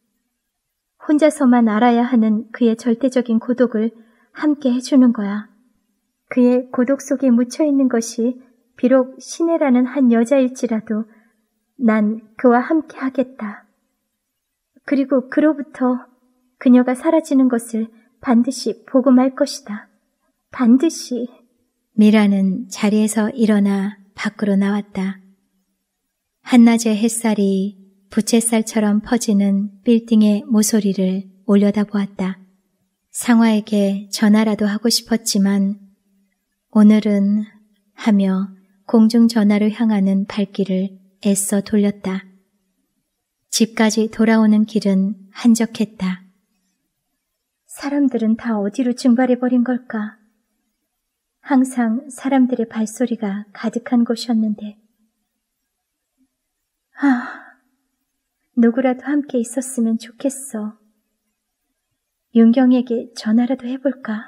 [SPEAKER 2] 혼자서만 알아야 하는 그의 절대적인 고독을 함께 해주는 거야. 그의 고독 속에 묻혀있는 것이 비록 신혜라는 한 여자일지라도 난 그와 함께 하겠다. 그리고 그로부터 그녀가 사라지는 것을 반드시 보고 말 것이다. 반드시.
[SPEAKER 1] 미라는 자리에서 일어나 밖으로 나왔다. 한낮의 햇살이 부채살처럼 퍼지는 빌딩의 모서리를 올려다보았다. 상화에게 전화라도 하고 싶었지만 오늘은 하며 공중전화로 향하는 발길을 애써 돌렸다. 집까지 돌아오는 길은 한적했다.
[SPEAKER 2] 사람들은 다 어디로 증발해버린 걸까? 항상 사람들의 발소리가 가득한 곳이었는데. 아, 누구라도 함께 있었으면 좋겠어. 윤경에게 전화라도 해볼까?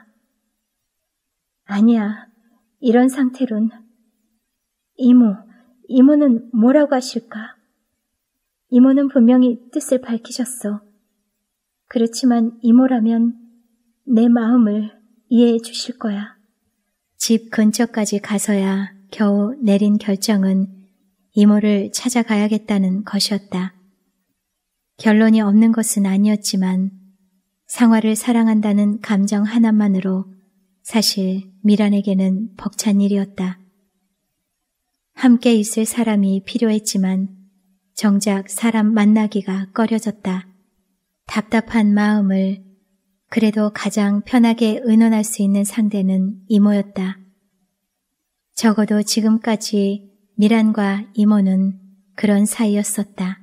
[SPEAKER 2] 아니야, 이런 상태론. 이모, 이모는 뭐라고 하실까? 이모는 분명히 뜻을 밝히셨어. 그렇지만 이모라면 내 마음을 이해해 주실 거야.
[SPEAKER 1] 집 근처까지 가서야 겨우 내린 결정은 이모를 찾아가야겠다는 것이었다. 결론이 없는 것은 아니었지만 상화를 사랑한다는 감정 하나만으로 사실 미란에게는 벅찬 일이었다. 함께 있을 사람이 필요했지만 정작 사람 만나기가 꺼려졌다. 답답한 마음을 그래도 가장 편하게 의논할 수 있는 상대는 이모였다. 적어도 지금까지 미란과 이모는 그런 사이였었다.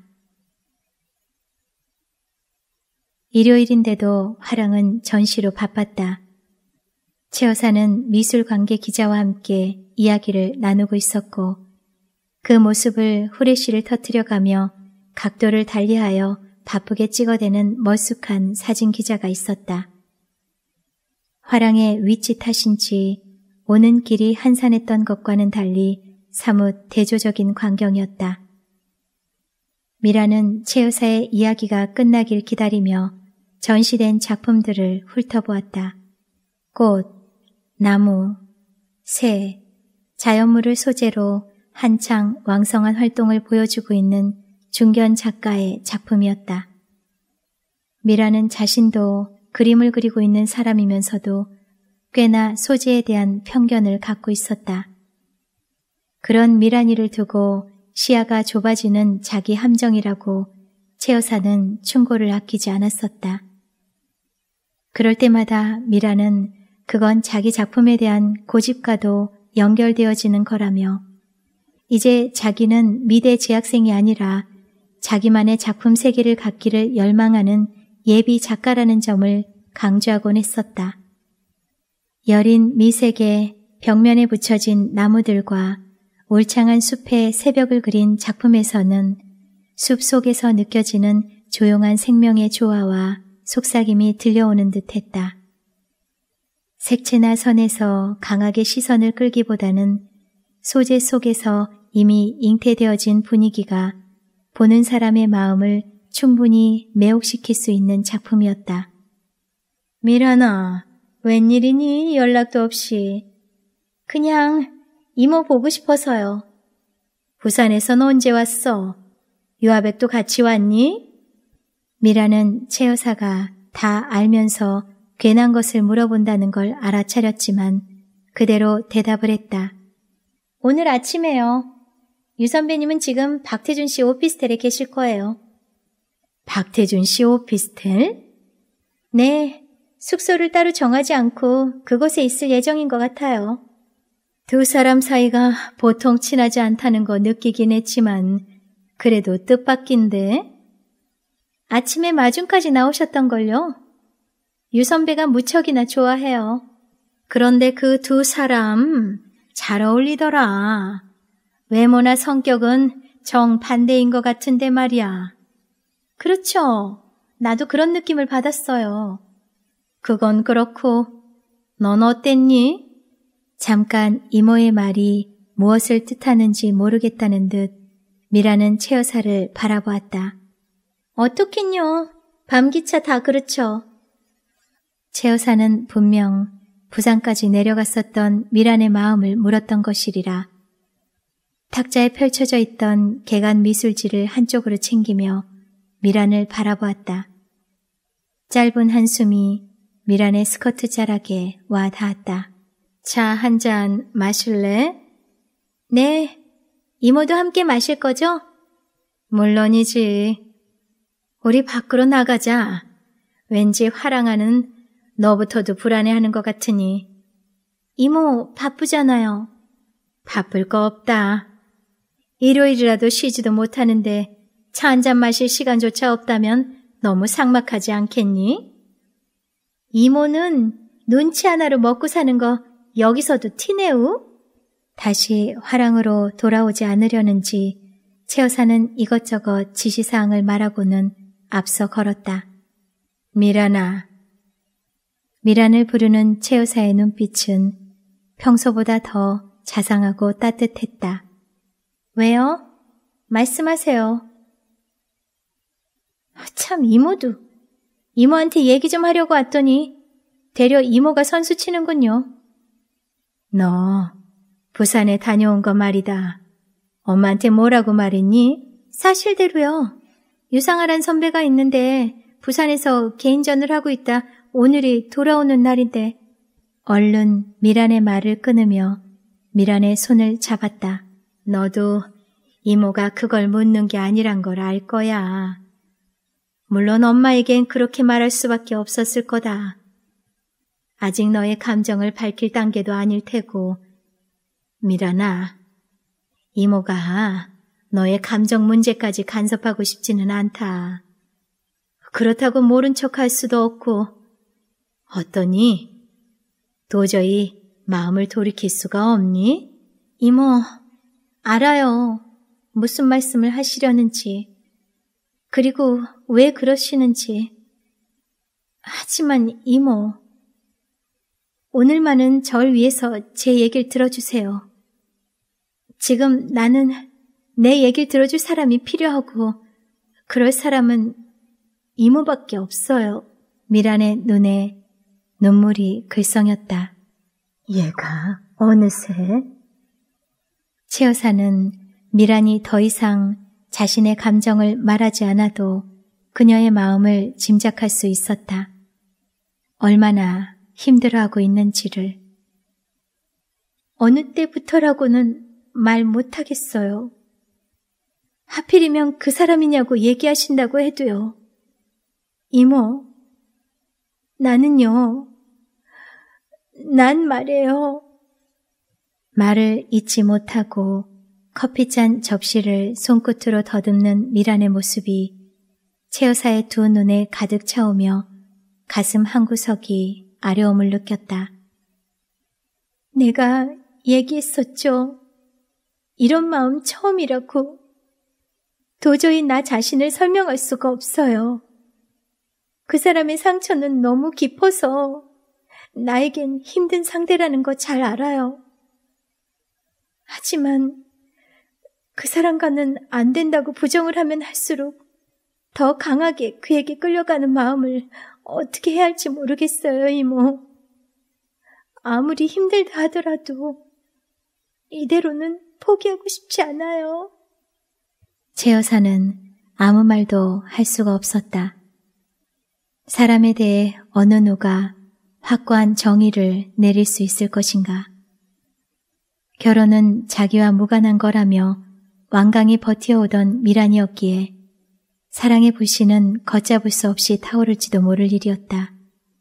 [SPEAKER 1] 일요일인데도 화랑은 전시로 바빴다. 최 여사는 미술관계 기자와 함께 이야기를 나누고 있었고 그 모습을 후레쉬를 터뜨려가며 각도를 달리하여 바쁘게 찍어대는 머쓱한 사진기자가 있었다. 화랑의 위치 탓인지 오는 길이 한산했던 것과는 달리 사뭇 대조적인 광경이었다. 미라는 최 여사의 이야기가 끝나길 기다리며 전시된 작품들을 훑어보았다. 꽃, 나무, 새, 자연물을 소재로 한창 왕성한 활동을 보여주고 있는 중견 작가의 작품이었다. 미라는 자신도 그림을 그리고 있는 사람이면서도 꽤나 소재에 대한 편견을 갖고 있었다. 그런 미란이를 두고 시야가 좁아지는 자기 함정이라고 최 여사는 충고를 아끼지 않았었다. 그럴 때마다 미라는 그건 자기 작품에 대한 고집과도 연결되어지는 거라며 이제 자기는 미대 재학생이 아니라 자기만의 작품 세계를 갖기를 열망하는 예비 작가라는 점을 강조하곤 했었다. 여린 미색의 벽면에 붙여진 나무들과 울창한 숲의 새벽을 그린 작품에서는 숲 속에서 느껴지는 조용한 생명의 조화와 속삭임이 들려오는 듯했다. 색채나 선에서 강하게 시선을 끌기보다는 소재 속에서 이미 잉태되어진 분위기가 보는 사람의 마음을 충분히 매혹시킬 수 있는 작품이었다. 미란아, 웬일이니? 연락도 없이. 그냥 이모 보고 싶어서요. 부산에선 언제 왔어? 유아백도 같이 왔니? 미라는 최 여사가 다 알면서 괜한 것을 물어본다는 걸 알아차렸지만 그대로 대답을 했다. 오늘 아침에요. 유 선배님은 지금 박태준 씨 오피스텔에 계실 거예요. 박태준 씨 오피스텔? 네, 숙소를 따로 정하지 않고 그곳에 있을 예정인 것 같아요. 두 사람 사이가 보통 친하지 않다는 거 느끼긴 했지만 그래도 뜻밖인데? 아침에 마중까지 나오셨던걸요? 유 선배가 무척이나 좋아해요. 그런데 그 두 사람 잘 어울리더라. 외모나 성격은 정반대인 것 같은데 말이야. 그렇죠. 나도 그런 느낌을 받았어요. 그건 그렇고 넌 어땠니? 잠깐 이모의 말이 무엇을 뜻하는지 모르겠다는 듯 미라는 최 여사를 바라보았다. 어떻긴요. 밤기차 다 그렇죠. 최 여사는 분명 부산까지 내려갔었던 미란의 마음을 물었던 것이리라. 탁자에 펼쳐져 있던 개간 미술지를 한쪽으로 챙기며 미란을 바라보았다. 짧은 한숨이 미란의 스커트 자락에 와 닿았다. 차 한 잔 마실래? 네, 이모도 함께 마실 거죠? 물론이지. 우리 밖으로 나가자. 왠지 화랑아는
[SPEAKER 3] 너부터도 불안해하는 것 같으니.
[SPEAKER 1] 이모 바쁘잖아요.
[SPEAKER 3] 바쁠 거 없다. 일요일이라도 쉬지도 못하는데 차 한잔 마실 시간조차 없다면 너무 삭막하지 않겠니?
[SPEAKER 1] 이모는 눈치 하나로 먹고 사는 거 여기서도 티내우?
[SPEAKER 2] 다시 화랑으로 돌아오지 않으려는지 최 여사는 이것저것 지시사항을 말하고는 앞서 걸었다.
[SPEAKER 3] 미란아.
[SPEAKER 2] 미란을 부르는 최 여사의 눈빛은 평소보다 더 자상하고 따뜻했다.
[SPEAKER 1] 왜요? 말씀하세요. 참 이모도 이모한테 얘기 좀 하려고 왔더니 되려 이모가 선수 치는군요.
[SPEAKER 3] 너 부산에 다녀온 거 말이다. 엄마한테 뭐라고 말했니?
[SPEAKER 1] 사실대로요. 유상아란 선배가 있는데 부산에서 개인전을 하고 있다 오늘이 돌아오는 날인데.
[SPEAKER 2] 얼른 미란의 말을 끊으며 미란의 손을 잡았다.
[SPEAKER 3] 너도 이모가 그걸 묻는 게 아니란 걸 알 거야. 물론 엄마에겐 그렇게 말할 수밖에 없었을 거다. 아직 너의 감정을 밝힐 단계도 아닐 테고. 미란아, 이모가 너의 감정 문제까지 간섭하고 싶지는 않다. 그렇다고 모른 척할 수도 없고. 어떠니? 도저히 마음을 돌이킬 수가 없니?
[SPEAKER 1] 이모, 알아요. 무슨 말씀을 하시려는지. 그리고 왜 그러시는지. 하지만 이모, 오늘만은 절 위해서 제 얘기를 들어주세요. 지금 나는 내 얘기를 들어줄 사람이 필요하고 그럴 사람은 이모밖에 없어요.
[SPEAKER 2] 미란의 눈에 눈물이 글썽였다.
[SPEAKER 3] 얘가 어느새?
[SPEAKER 2] 최 여사는 미란이 더 이상 자신의 감정을 말하지 않아도 그녀의 마음을 짐작할 수 있었다. 얼마나 힘들어하고 있는지를.
[SPEAKER 1] 어느 때부터라고는 말 못하겠어요. 하필이면 그 사람이냐고 얘기하신다고 해도요. 이모, 나는요, 난 말이에요.
[SPEAKER 2] 말을 잇지 못하고 커피잔 접시를 손끝으로 더듬는 미란의 모습이 최 여사의 두 눈에 가득 차오며 가슴 한구석이 아려움을 느꼈다.
[SPEAKER 1] 내가 얘기했었죠. 이런 마음 처음이라고. 도저히 나 자신을 설명할 수가 없어요. 그 사람의 상처는 너무 깊어서 나에겐 힘든 상대라는 거 잘 알아요. 하지만 그 사람과는 안 된다고 부정을 하면 할수록 더 강하게 그에게 끌려가는 마음을 어떻게 해야 할지 모르겠어요, 이모. 아무리 힘들다 하더라도 이대로는 포기하고 싶지 않아요.
[SPEAKER 2] 최 여사는 아무 말도 할 수가 없었다. 사람에 대해 어느 누가 확고한 정의를 내릴 수 있을 것인가. 결혼은 자기와 무관한 거라며 완강히 버티어오던 미란이었기에 사랑의 불씨는 걷잡을 수 없이 타오를지도 모를 일이었다.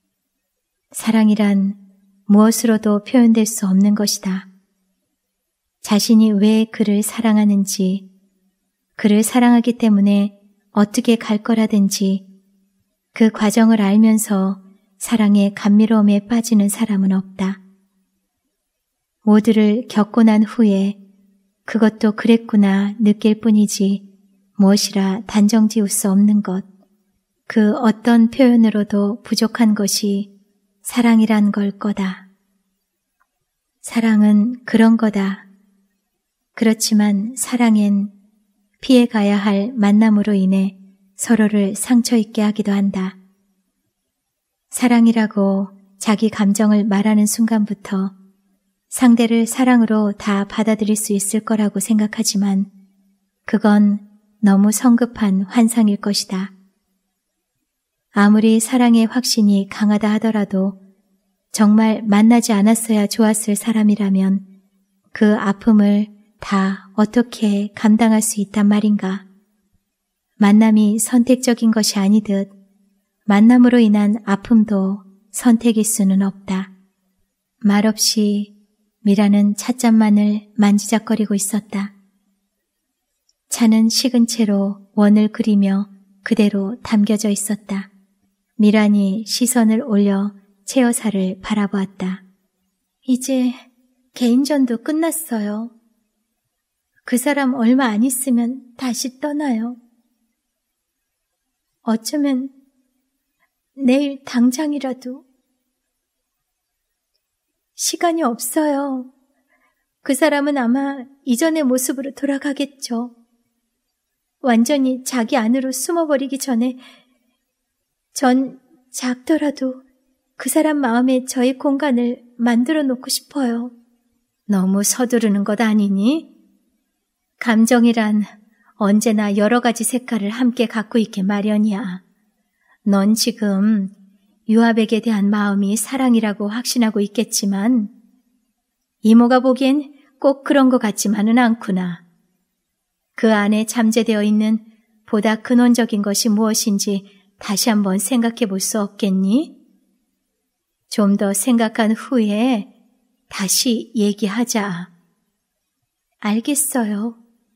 [SPEAKER 2] 사랑이란 무엇으로도 표현될 수 없는 것이다. 자신이 왜 그를 사랑하는지, 그를 사랑하기 때문에 어떻게 갈 거라든지 그 과정을 알면서 사랑의 감미로움에 빠지는 사람은 없다. 모두를 겪고 난 후에 그것도 그랬구나 느낄 뿐이지 무엇이라 단정 지을 수 없는 것, 그 어떤 표현으로도 부족한 것이 사랑이란 걸 거다. 사랑은 그런 거다. 그렇지만 사랑엔 피해가야 할 만남으로 인해 서로를 상처 입게 하기도 한다. 사랑이라고 자기 감정을 말하는 순간부터 상대를 사랑으로 다 받아들일 수 있을 거라고 생각하지만 그건 너무 성급한 환상일 것이다. 아무리 사랑의 확신이 강하다 하더라도 정말 만나지 않았어야 좋았을 사람이라면 그 아픔을 다 어떻게 감당할 수 있단 말인가. 만남이 선택적인 것이 아니듯 만남으로 인한 아픔도
[SPEAKER 1] 선택일 수는 없다. 말없이 미라는 찻잔만을 만지작거리고 있었다. 차는 식은 채로 원을 그리며 그대로 담겨져 있었다. 미란이 시선을 올려 최 여사를 바라보았다. 이제 개인전도 끝났어요. 그 사람 얼마 안 있으면 다시 떠나요. 어쩌면 내일 당장이라도. 시간이 없어요. 그 사람은 아마 이전의 모습으로 돌아가겠죠. 완전히 자기 안으로 숨어버리기 전에 전 작더라도 그 사람 마음에 저의 공간을 만들어 놓고 싶어요. 너무 서두르는 것 아니니? 감정이란 언제나 여러 가지 색깔을 함께 갖고 있게 마련이야. 넌 지금 유아백에 대한 마음이 사랑이라고 확신하고 있겠지만 이모가 보기엔 꼭 그런 것 같지만은 않구나. 그 안에 잠재되어 있는 보다 근원적인 것이 무엇인지 다시 한번 생각해 볼 수 없겠니? 좀 더 생각한 후에 다시 얘기하자. 알겠어요.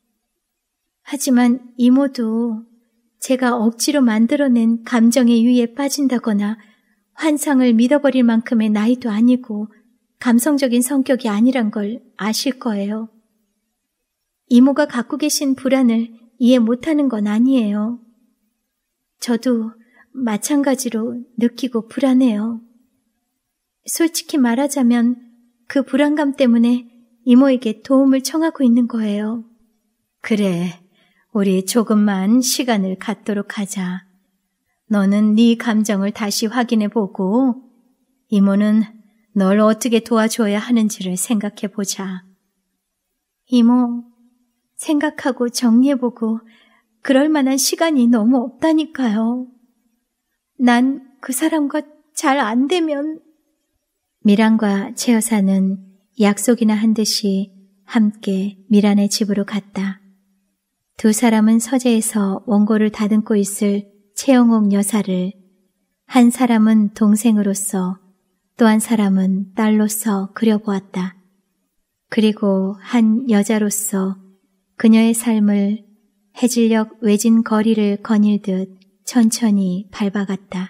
[SPEAKER 1] 하지만 이모도 제가 억지로 만들어낸 감정의 유에 빠진다거나 환상을 믿어버릴 만큼의 나이도 아니고 감성적인 성격이 아니란 걸 아실 거예요. 이모가 갖고 계신 불안을 이해 못하는 건 아니에요. 저도 마찬가지로 느끼고 불안해요. 솔직히 말하자면 그 불안감 때문에 이모에게 도움을 청하고 있는 거예요. 그래, 우리 조금만 시간을 갖도록 하자. 너는 네 감정을 다시 확인해보고 이모는 널 어떻게 도와줘야 하는지를 생각해보자. 이모, 생각하고 정리해보고 그럴 만한 시간이 너무 없다니까요. 난 그 사람과 잘 안 되면... 미란과 최 여사는 약속이나 한 듯이 함께 미란의 집으로 갔다. 두 사람은 서재에서 원고를 다듬고 있을 최영옥 여사를 한 사람은 동생으로서 또 한 사람은 딸로서 그려보았다. 그리고 한 여자로서 그녀의 삶을 해질녘 외진 거리를 거닐듯 천천히 밟아갔다.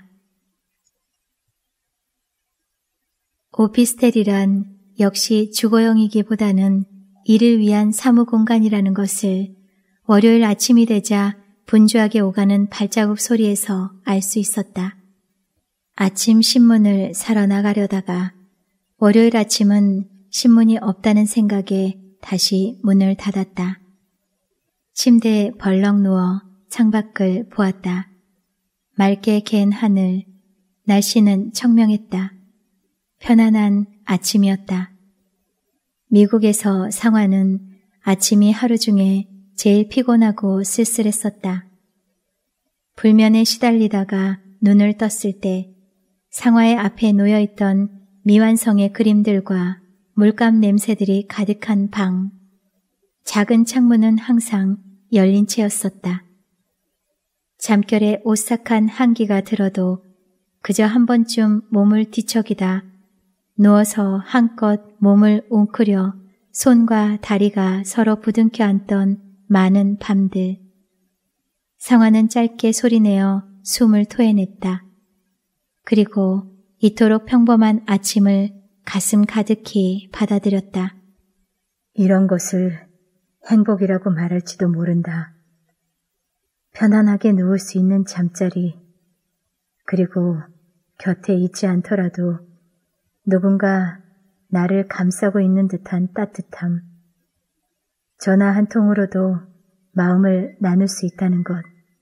[SPEAKER 1] 오피스텔이란 역시 주거용이기보다는 이를 위한 사무공간이라는 것을 월요일 아침이 되자 분주하게 오가는 발자국 소리에서 알 수 있었다. 아침 신문을 사러 나가려다가 월요일 아침은 신문이 없다는 생각에 다시 문을 닫았다. 침대에 벌렁 누워 창밖을 보았다. 맑게 갠 하늘, 날씨는 청명했다. 편안한 아침이었다. 미국에서 상화는 아침이 하루 중에 제일 피곤하고 쓸쓸했었다. 불면에 시달리다가 눈을 떴을 때 상화의 앞에 놓여있던 미완성의 그림들과 물감 냄새들이 가득한 방. 작은 창문은 항상 열린 채였었다. 잠결에 오싹한 한기가 들어도 그저 한 번쯤 몸을 뒤척이다 누워서 한껏 몸을 웅크려 손과 다리가 서로 부둥켜 앉던 많은 밤들. 상화는 짧게 소리내어 숨을 토해냈다. 그리고 이토록 평범한 아침을 가슴 가득히 받아들였다.
[SPEAKER 2] 이런 것을 행복이라고 말할지도 모른다. 편안하게 누울 수 있는 잠자리, 그리고 곁에 있지 않더라도 누군가 나를 감싸고 있는 듯한 따뜻함. 전화 한 통으로도 마음을 나눌 수 있다는 것.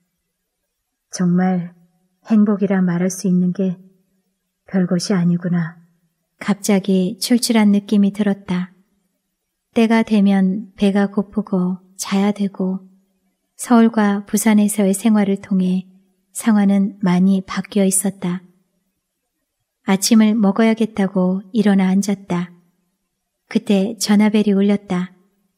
[SPEAKER 2] 정말 행복이라 말할 수 있는 게 별것이 아니구나.
[SPEAKER 1] 갑자기 출출한 느낌이 들었다. 때가 되면 배가 고프고 자야 되고 서울과 부산에서의 생활을 통해 상황은 많이 바뀌어 있었다. 아침을 먹어야겠다고 일어나 앉았다. 그때 전화벨이 울렸다.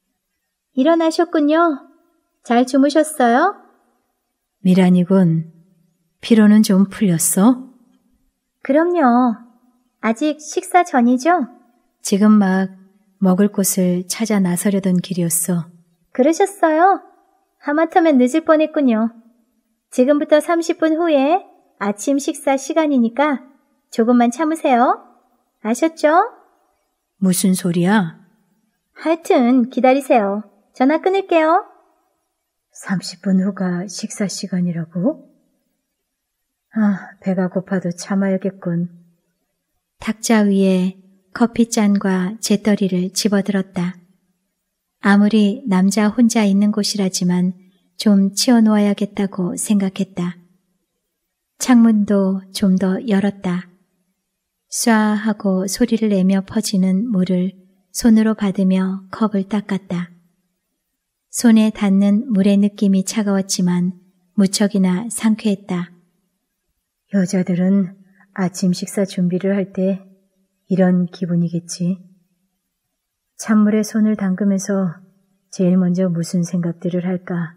[SPEAKER 3] 일어나셨군요. 잘 주무셨어요?
[SPEAKER 1] 미란이군. 피로는 좀 풀렸어?
[SPEAKER 2] 그럼요. 아직 식사 전이죠?
[SPEAKER 3] 지금 막 먹을 곳을 찾아 나서려던 길이었어.
[SPEAKER 2] 그러셨어요? 하마터면 늦을 뻔했군요. 지금부터 삼십 분 후에 아침 식사 시간이니까 조금만 참으세요. 아셨죠?
[SPEAKER 3] 무슨 소리야?
[SPEAKER 2] 하여튼 기다리세요. 전화 끊을게요.
[SPEAKER 3] 삼십 분 후가 식사 시간이라고? 아, 배가 고파도 참아야겠군. 탁자 위에 커피잔과 재떨이를 집어들었다. 아무리 남자 혼자 있는 곳이라지만 좀 치워놓아야겠다고 생각했다. 창문도 좀 더 열었다. 쏴 하고 소리를 내며 퍼지는 물을 손으로 받으며 컵을 닦았다. 손에 닿는 물의 느낌이 차가웠지만 무척이나 상쾌했다. 여자들은 아침 식사 준비를 할 때 이런 기분이겠지. 찬물에 손을 담그면서 제일 먼저 무슨 생각들을 할까?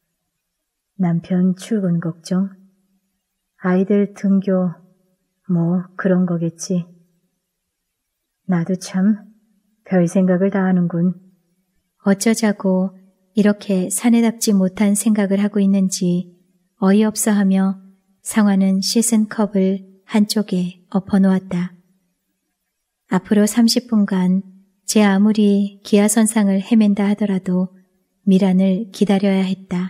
[SPEAKER 3] 남편 출근 걱정? 아이들 등교, 뭐 그런 거겠지. 나도 참 별 생각을 다 하는군. 어쩌자고 이렇게 사내답지 못한 생각을 하고 있는지 어이없어 하며 상화는 씻은 컵을 한쪽에 엎어놓았다. 앞으로 삼십 분간 제 아무리 기아선상을 헤맨다 하더라도 미란을 기다려야 했다.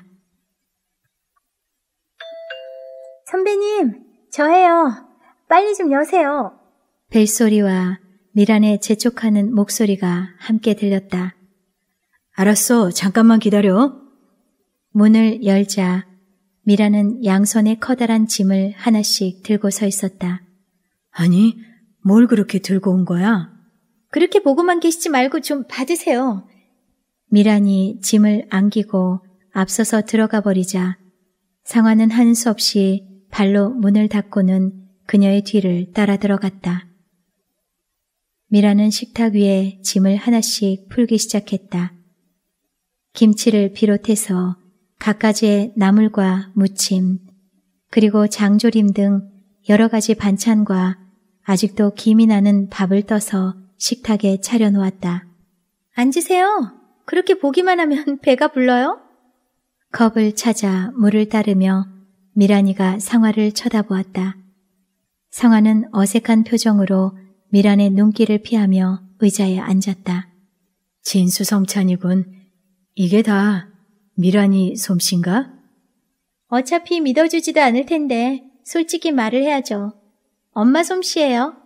[SPEAKER 2] 선배님, 저예요. 빨리 좀 여세요.
[SPEAKER 1] 벨소리와 미란의 재촉하는 목소리가 함께 들렸다.
[SPEAKER 3] 알았어, 잠깐만 기다려.
[SPEAKER 1] 문을 열자 미란은 양손에 커다란 짐을 하나씩 들고 서 있었다.
[SPEAKER 3] 아니, 뭘 그렇게 들고 온 거야?
[SPEAKER 1] 그렇게 보고만 계시지 말고 좀 받으세요. 미란이 짐을 안기고 앞서서 들어가 버리자 상화는 한 수 없이 발로 문을 닫고는 그녀의 뒤를 따라 들어갔다. 미란은 식탁 위에 짐을 하나씩 풀기 시작했다. 김치를 비롯해서 갖가지의 나물과 무침, 그리고 장조림 등 여러 가지 반찬과 아직도 김이 나는 밥을 떠서 식탁에 차려놓았다. 앉으세요. 그렇게 보기만 하면 배가 불러요? 컵을 찾아 물을 따르며 미란이가 상화를 쳐다보았다. 상화는 어색한 표정으로 미란의 눈길을 피하며 의자에 앉았다.
[SPEAKER 3] 진수성찬이군. 이게 다 미란이 솜씨인가?
[SPEAKER 1] 어차피 믿어주지도 않을 텐데 솔직히 말을 해야죠. 엄마 솜씨예요.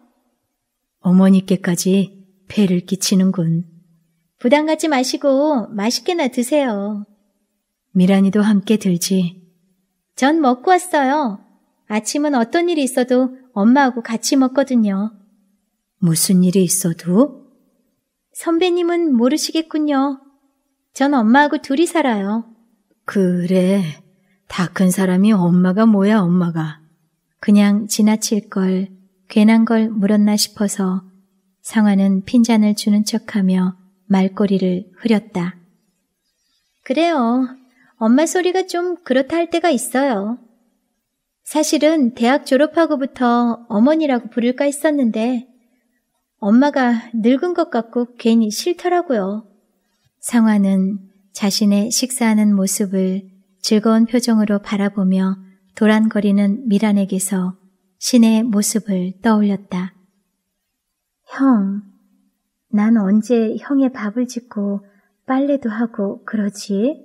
[SPEAKER 3] 어머니께까지 폐를 끼치는군.
[SPEAKER 1] 부담 갖지 마시고 맛있게나 드세요.
[SPEAKER 3] 미란이도 함께 들지.
[SPEAKER 1] 전 먹고 왔어요. 아침은 어떤 일이 있어도 엄마하고 같이 먹거든요.
[SPEAKER 3] 무슨 일이 있어도?
[SPEAKER 1] 선배님은 모르시겠군요. 전 엄마하고 둘이 살아요.
[SPEAKER 3] 그래, 다 큰 사람이 엄마가 뭐야 엄마가.
[SPEAKER 1] 그냥 지나칠 걸, 괜한 걸 물었나 싶어서 상화는 핀잔을 주는 척하며 말꼬리를 흐렸다. 그래요. 엄마 소리가 좀 그렇다 할 때가 있어요. 사실은 대학 졸업하고부터 어머니라고 부를까 했었는데 엄마가 늙은 것 같고 괜히 싫더라고요. 상화는 자신의 식사하는 모습을 즐거운 표정으로 바라보며 도란거리는 미란에게서 신의 모습을 떠올렸다.
[SPEAKER 2] 형, 난 언제 형의 밥을 짓고 빨래도 하고 그러지?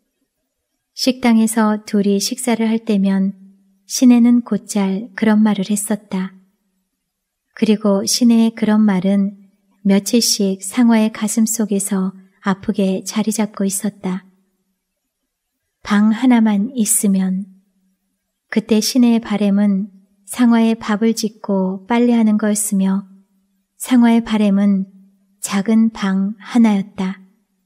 [SPEAKER 1] 식당에서 둘이 식사를 할 때면 신혜는 곧잘 그런 말을 했었다. 그리고 신혜의 그런 말은 며칠씩 상화의 가슴 속에서 아프게 자리 잡고 있었다. 방 하나만 있으면 그때 신혜의 바램은 상화의 밥을 짓고 빨래하는 거였으며 상화의 바램은 작은 방 하나였다.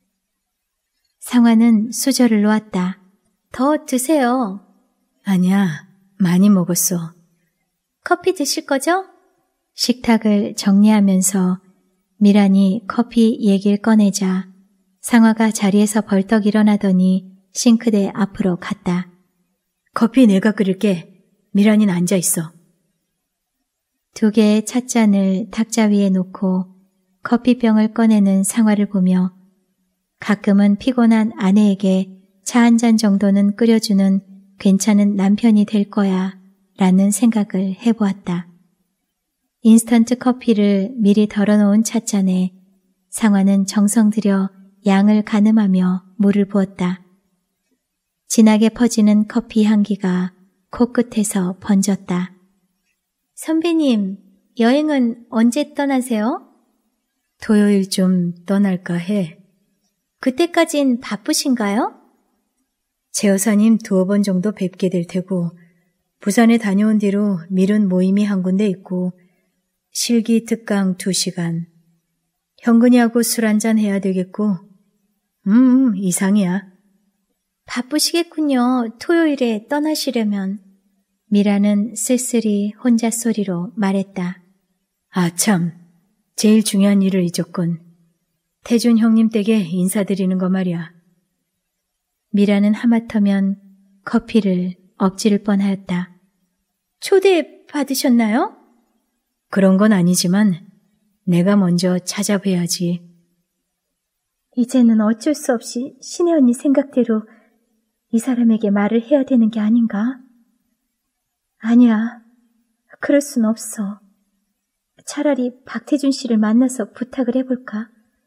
[SPEAKER 1] 상화는 수저를 놓았다. 더 드세요.
[SPEAKER 3] 아니야, 많이 먹었어.
[SPEAKER 1] 커피 드실 거죠? 식탁을 정리하면서 미란이 커피 얘기를 꺼내자 상화가 자리에서 벌떡 일어나더니 싱크대 앞으로 갔다.
[SPEAKER 3] 커피 내가 끓일게. 미란이는 앉아있어.
[SPEAKER 1] 두 개의 찻잔을 탁자 위에 놓고 커피병을 꺼내는 상화를 보며 가끔은 피곤한 아내에게 차 한 잔 정도는 끓여주는 괜찮은 남편이 될 거야 라는 생각을 해보았다. 인스턴트 커피를 미리 덜어놓은 찻잔에 상화는 정성 들여 양을 가늠하며 물을 부었다. 진하게 퍼지는 커피 향기가 코끝에서 번졌다. 선배님, 여행은 언제 떠나세요?
[SPEAKER 3] 토요일쯤 떠날까 해.
[SPEAKER 1] 그때까진 바쁘신가요?
[SPEAKER 3] 제 여사님 두어 번 정도 뵙게 될 테고 부산에 다녀온 뒤로 미룬 모임이 한 군데 있고 실기 특강 두 시간. 현근이하고 술 한잔 해야 되겠고 음 이상이야.
[SPEAKER 1] 바쁘시겠군요. 토요일에 떠나시려면. 미라는 쓸쓸히 혼자 소리로 말했다.
[SPEAKER 3] 아참, 제일 중요한 일을 잊었군. 태준 형님 댁에 인사드리는 거 말이야.
[SPEAKER 1] 미라는 하마터면 커피를 엎지를 뻔하였다. 초대 받으셨나요?
[SPEAKER 3] 그런 건 아니지만 내가 먼저 찾아뵈야지.
[SPEAKER 2] 이제는 어쩔 수 없이 신혜 언니 생각대로 이 사람에게 말을 해야 되는 게 아닌가? 아니야, 그럴 순 없어. 차라리 박태준 씨를 만나서 부탁을 해볼까?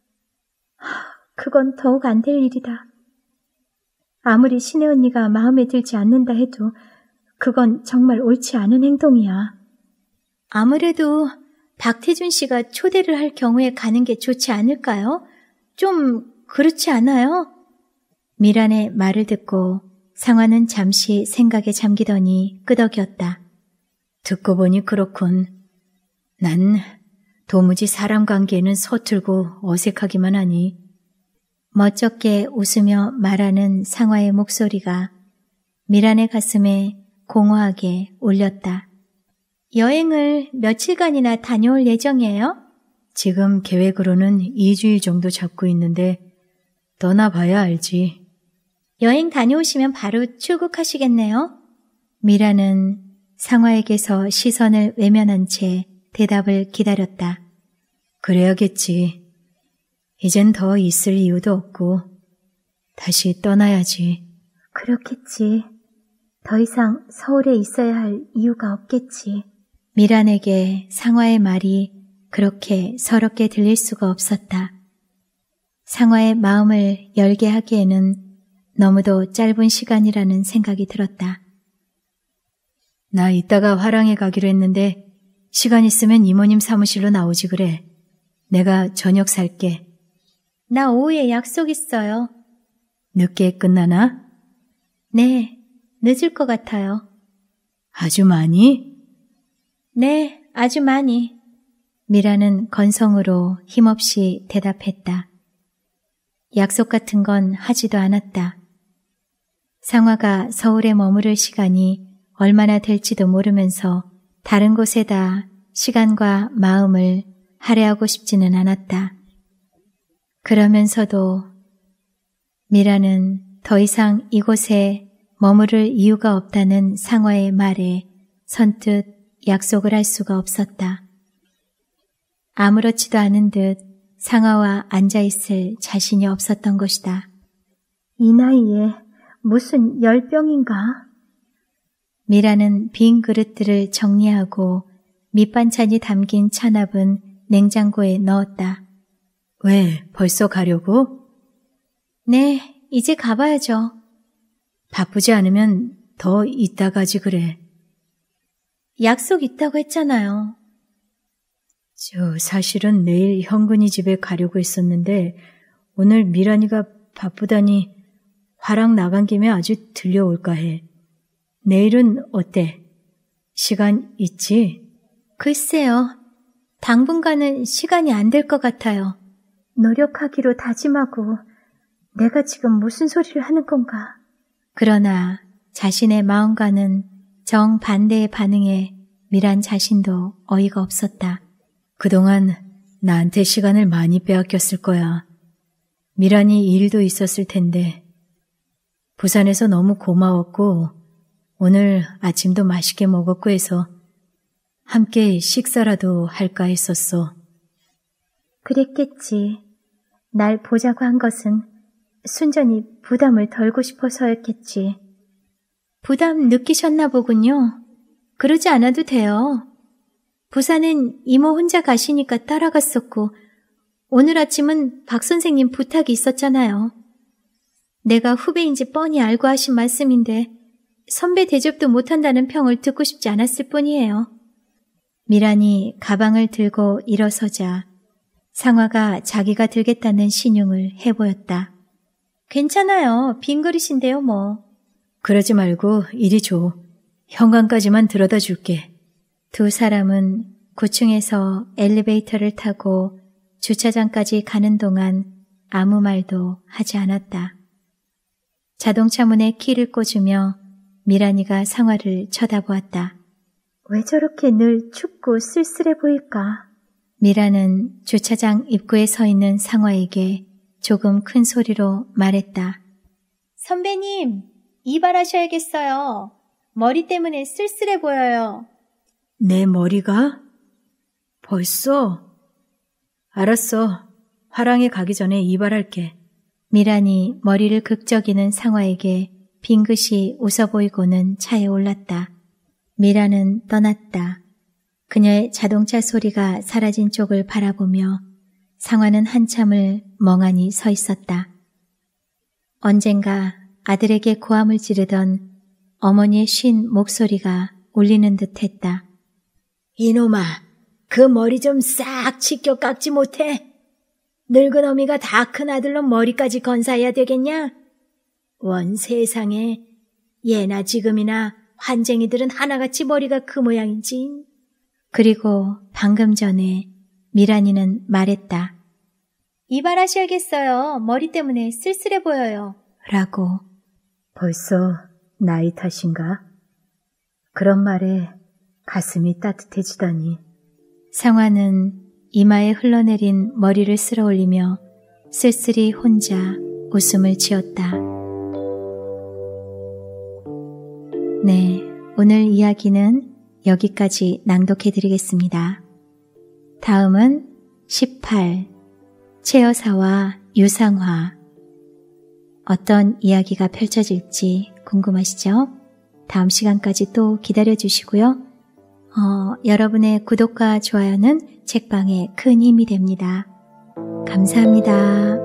[SPEAKER 2] 그건 더욱 안 될 일이다. 아무리 신혜 언니가 마음에 들지 않는다 해도 그건 정말 옳지 않은 행동이야.
[SPEAKER 1] 아무래도 박태준 씨가 초대를 할 경우에 가는 게 좋지 않을까요? 좀 그렇지 않아요? 미란의 말을 듣고 상화는 잠시 생각에 잠기더니 끄덕였다.
[SPEAKER 3] 듣고 보니 그렇군. 난 도무지 사람 관계는 서툴고 어색하기만 하니.
[SPEAKER 1] 멋쩍게 웃으며 말하는 상화의 목소리가 미란의 가슴에 공허하게 울렸다. 여행을 며칠간이나 다녀올 예정이에요?
[SPEAKER 3] 지금 계획으로는 이 주일 정도 잡고 있는데 떠나봐야 알지.
[SPEAKER 1] 여행 다녀오시면 바로 출국하시겠네요? 미라는 상화에게서 시선을 외면한 채 대답을 기다렸다.
[SPEAKER 3] 그래야겠지. 이젠 더 있을 이유도 없고 다시 떠나야지.
[SPEAKER 2] 그렇겠지. 더 이상 서울에 있어야 할 이유가 없겠지.
[SPEAKER 1] 미란에게 상화의 말이 그렇게 서럽게 들릴 수가 없었다. 상화의 마음을 열게 하기에는 너무도 짧은 시간이라는 생각이 들었다.
[SPEAKER 3] 나 이따가 화랑에 가기로 했는데 시간 있으면 이모님 사무실로 나오지 그래. 내가 저녁 살게.
[SPEAKER 1] 나 오후에 약속 있어요.
[SPEAKER 3] 늦게 끝나나?
[SPEAKER 1] 네, 늦을 것 같아요.
[SPEAKER 3] 아주 많이?
[SPEAKER 1] 네, 아주 많이. 미라는 건성으로 힘없이 대답했다. 약속 같은 건 하지도 않았다. 상화가 서울에 머무를 시간이 얼마나 될지도 모르면서 다른 곳에다 시간과 마음을 할애하고 싶지는 않았다. 그러면서도 미라는 더 이상 이곳에 머무를 이유가 없다는 상화의 말에 선뜻 약속을 할 수가 없었다. 아무렇지도 않은 듯 상화와 앉아있을 자신이 없었던 것이다.
[SPEAKER 2] 이 나이에 무슨 열병인가?
[SPEAKER 1] 미라는 빈 그릇들을 정리하고 밑반찬이 담긴 찬압은 냉장고에 넣었다.
[SPEAKER 3] 왜, 벌써 가려고?
[SPEAKER 1] 네, 이제 가봐야죠.
[SPEAKER 3] 바쁘지 않으면 더 이따 가지 그래.
[SPEAKER 1] 약속 있다고 했잖아요.
[SPEAKER 3] 저 사실은 내일 현근이 집에 가려고 했었는데 오늘 미란이가 바쁘다니 화랑 나간 김에 아주 들려올까 해. 내일은 어때? 시간 있지?
[SPEAKER 1] 글쎄요. 당분간은 시간이 안 될 것 같아요.
[SPEAKER 2] 노력하기로 다짐하고 내가 지금 무슨 소리를 하는 건가?
[SPEAKER 1] 그러나 자신의 마음과는 정반대의 반응에 미란 자신도 어이가 없었다.
[SPEAKER 3] 그동안 나한테 시간을 많이 빼앗겼을 거야. 미란이 일도 있었을 텐데 부산에서 너무 고마웠고 오늘 아침도 맛있게 먹었고 해서 함께 식사라도 할까 했었어.
[SPEAKER 2] 그랬겠지. 날 보자고 한 것은 순전히 부담을 덜고 싶어서였겠지.
[SPEAKER 1] 부담 느끼셨나 보군요. 그러지 않아도 돼요. 부산은 이모 혼자 가시니까 따라갔었고 오늘 아침은 박 선생님 부탁이 있었잖아요. 내가 후배인지 뻔히 알고 하신 말씀인데 선배 대접도 못한다는 평을 듣고 싶지 않았을 뿐이에요. 미란이 가방을 들고 일어서자 상화가 자기가 들겠다는 신용을 해보였다. 괜찮아요. 빈 그릇인데요 뭐.
[SPEAKER 3] 그러지 말고 이리 줘. 현관까지만 들어다 줄게.
[SPEAKER 1] 두 사람은 구 층에서 엘리베이터를 타고 주차장까지 가는 동안 아무 말도 하지 않았다. 자동차 문에 키를 꽂으며 미란이가 상화를 쳐다보았다.
[SPEAKER 2] 왜 저렇게 늘 춥고 쓸쓸해 보일까?
[SPEAKER 1] 미란은 주차장 입구에 서 있는 상화에게 조금 큰 소리로 말했다. 선배님, 이발하셔야겠어요. 머리 때문에 쓸쓸해 보여요.
[SPEAKER 3] 내 머리가? 벌써? 알았어. 화랑에 가기 전에 이발할게.
[SPEAKER 1] 미란이 머리를 극적이는 상화에게 빙긋이 웃어 보이고는 차에 올랐다. 미란은 떠났다. 그녀의 자동차 소리가 사라진 쪽을 바라보며 상화는 한참을 멍하니 서 있었다. 언젠가 아들에게 고함을 지르던 어머니의 쉰 목소리가 울리는 듯 했다.
[SPEAKER 3] 이놈아, 그 머리 좀 싹 치켜 깎지 못해? 늙은 어미가 다 큰 아들로 머리까지 건사해야 되겠냐? 원 세상에 예나 지금이나 환쟁이들은 하나같이 머리가 그 모양이지.
[SPEAKER 1] 그리고 방금 전에 미란이는 말했다. 이발하셔야겠어요. 머리 때문에 쓸쓸해 보여요. 라고.
[SPEAKER 2] 벌써 나이 탓인가? 그런 말에 가슴이 따뜻해지다니.
[SPEAKER 1] 상화는 이마에 흘러내린 머리를 쓸어 올리며 쓸쓸히 혼자 웃음을 지었다. 네, 오늘 이야기는 여기까지 낭독해드리겠습니다. 다음은 십팔, 최여사와 유상화. 어떤 이야기가 펼쳐질지 궁금하시죠? 다음 시간까지 또 기다려주시고요. 어, 여러분의 구독과 좋아요는 책방에 큰 힘이 됩니다. 감사합니다.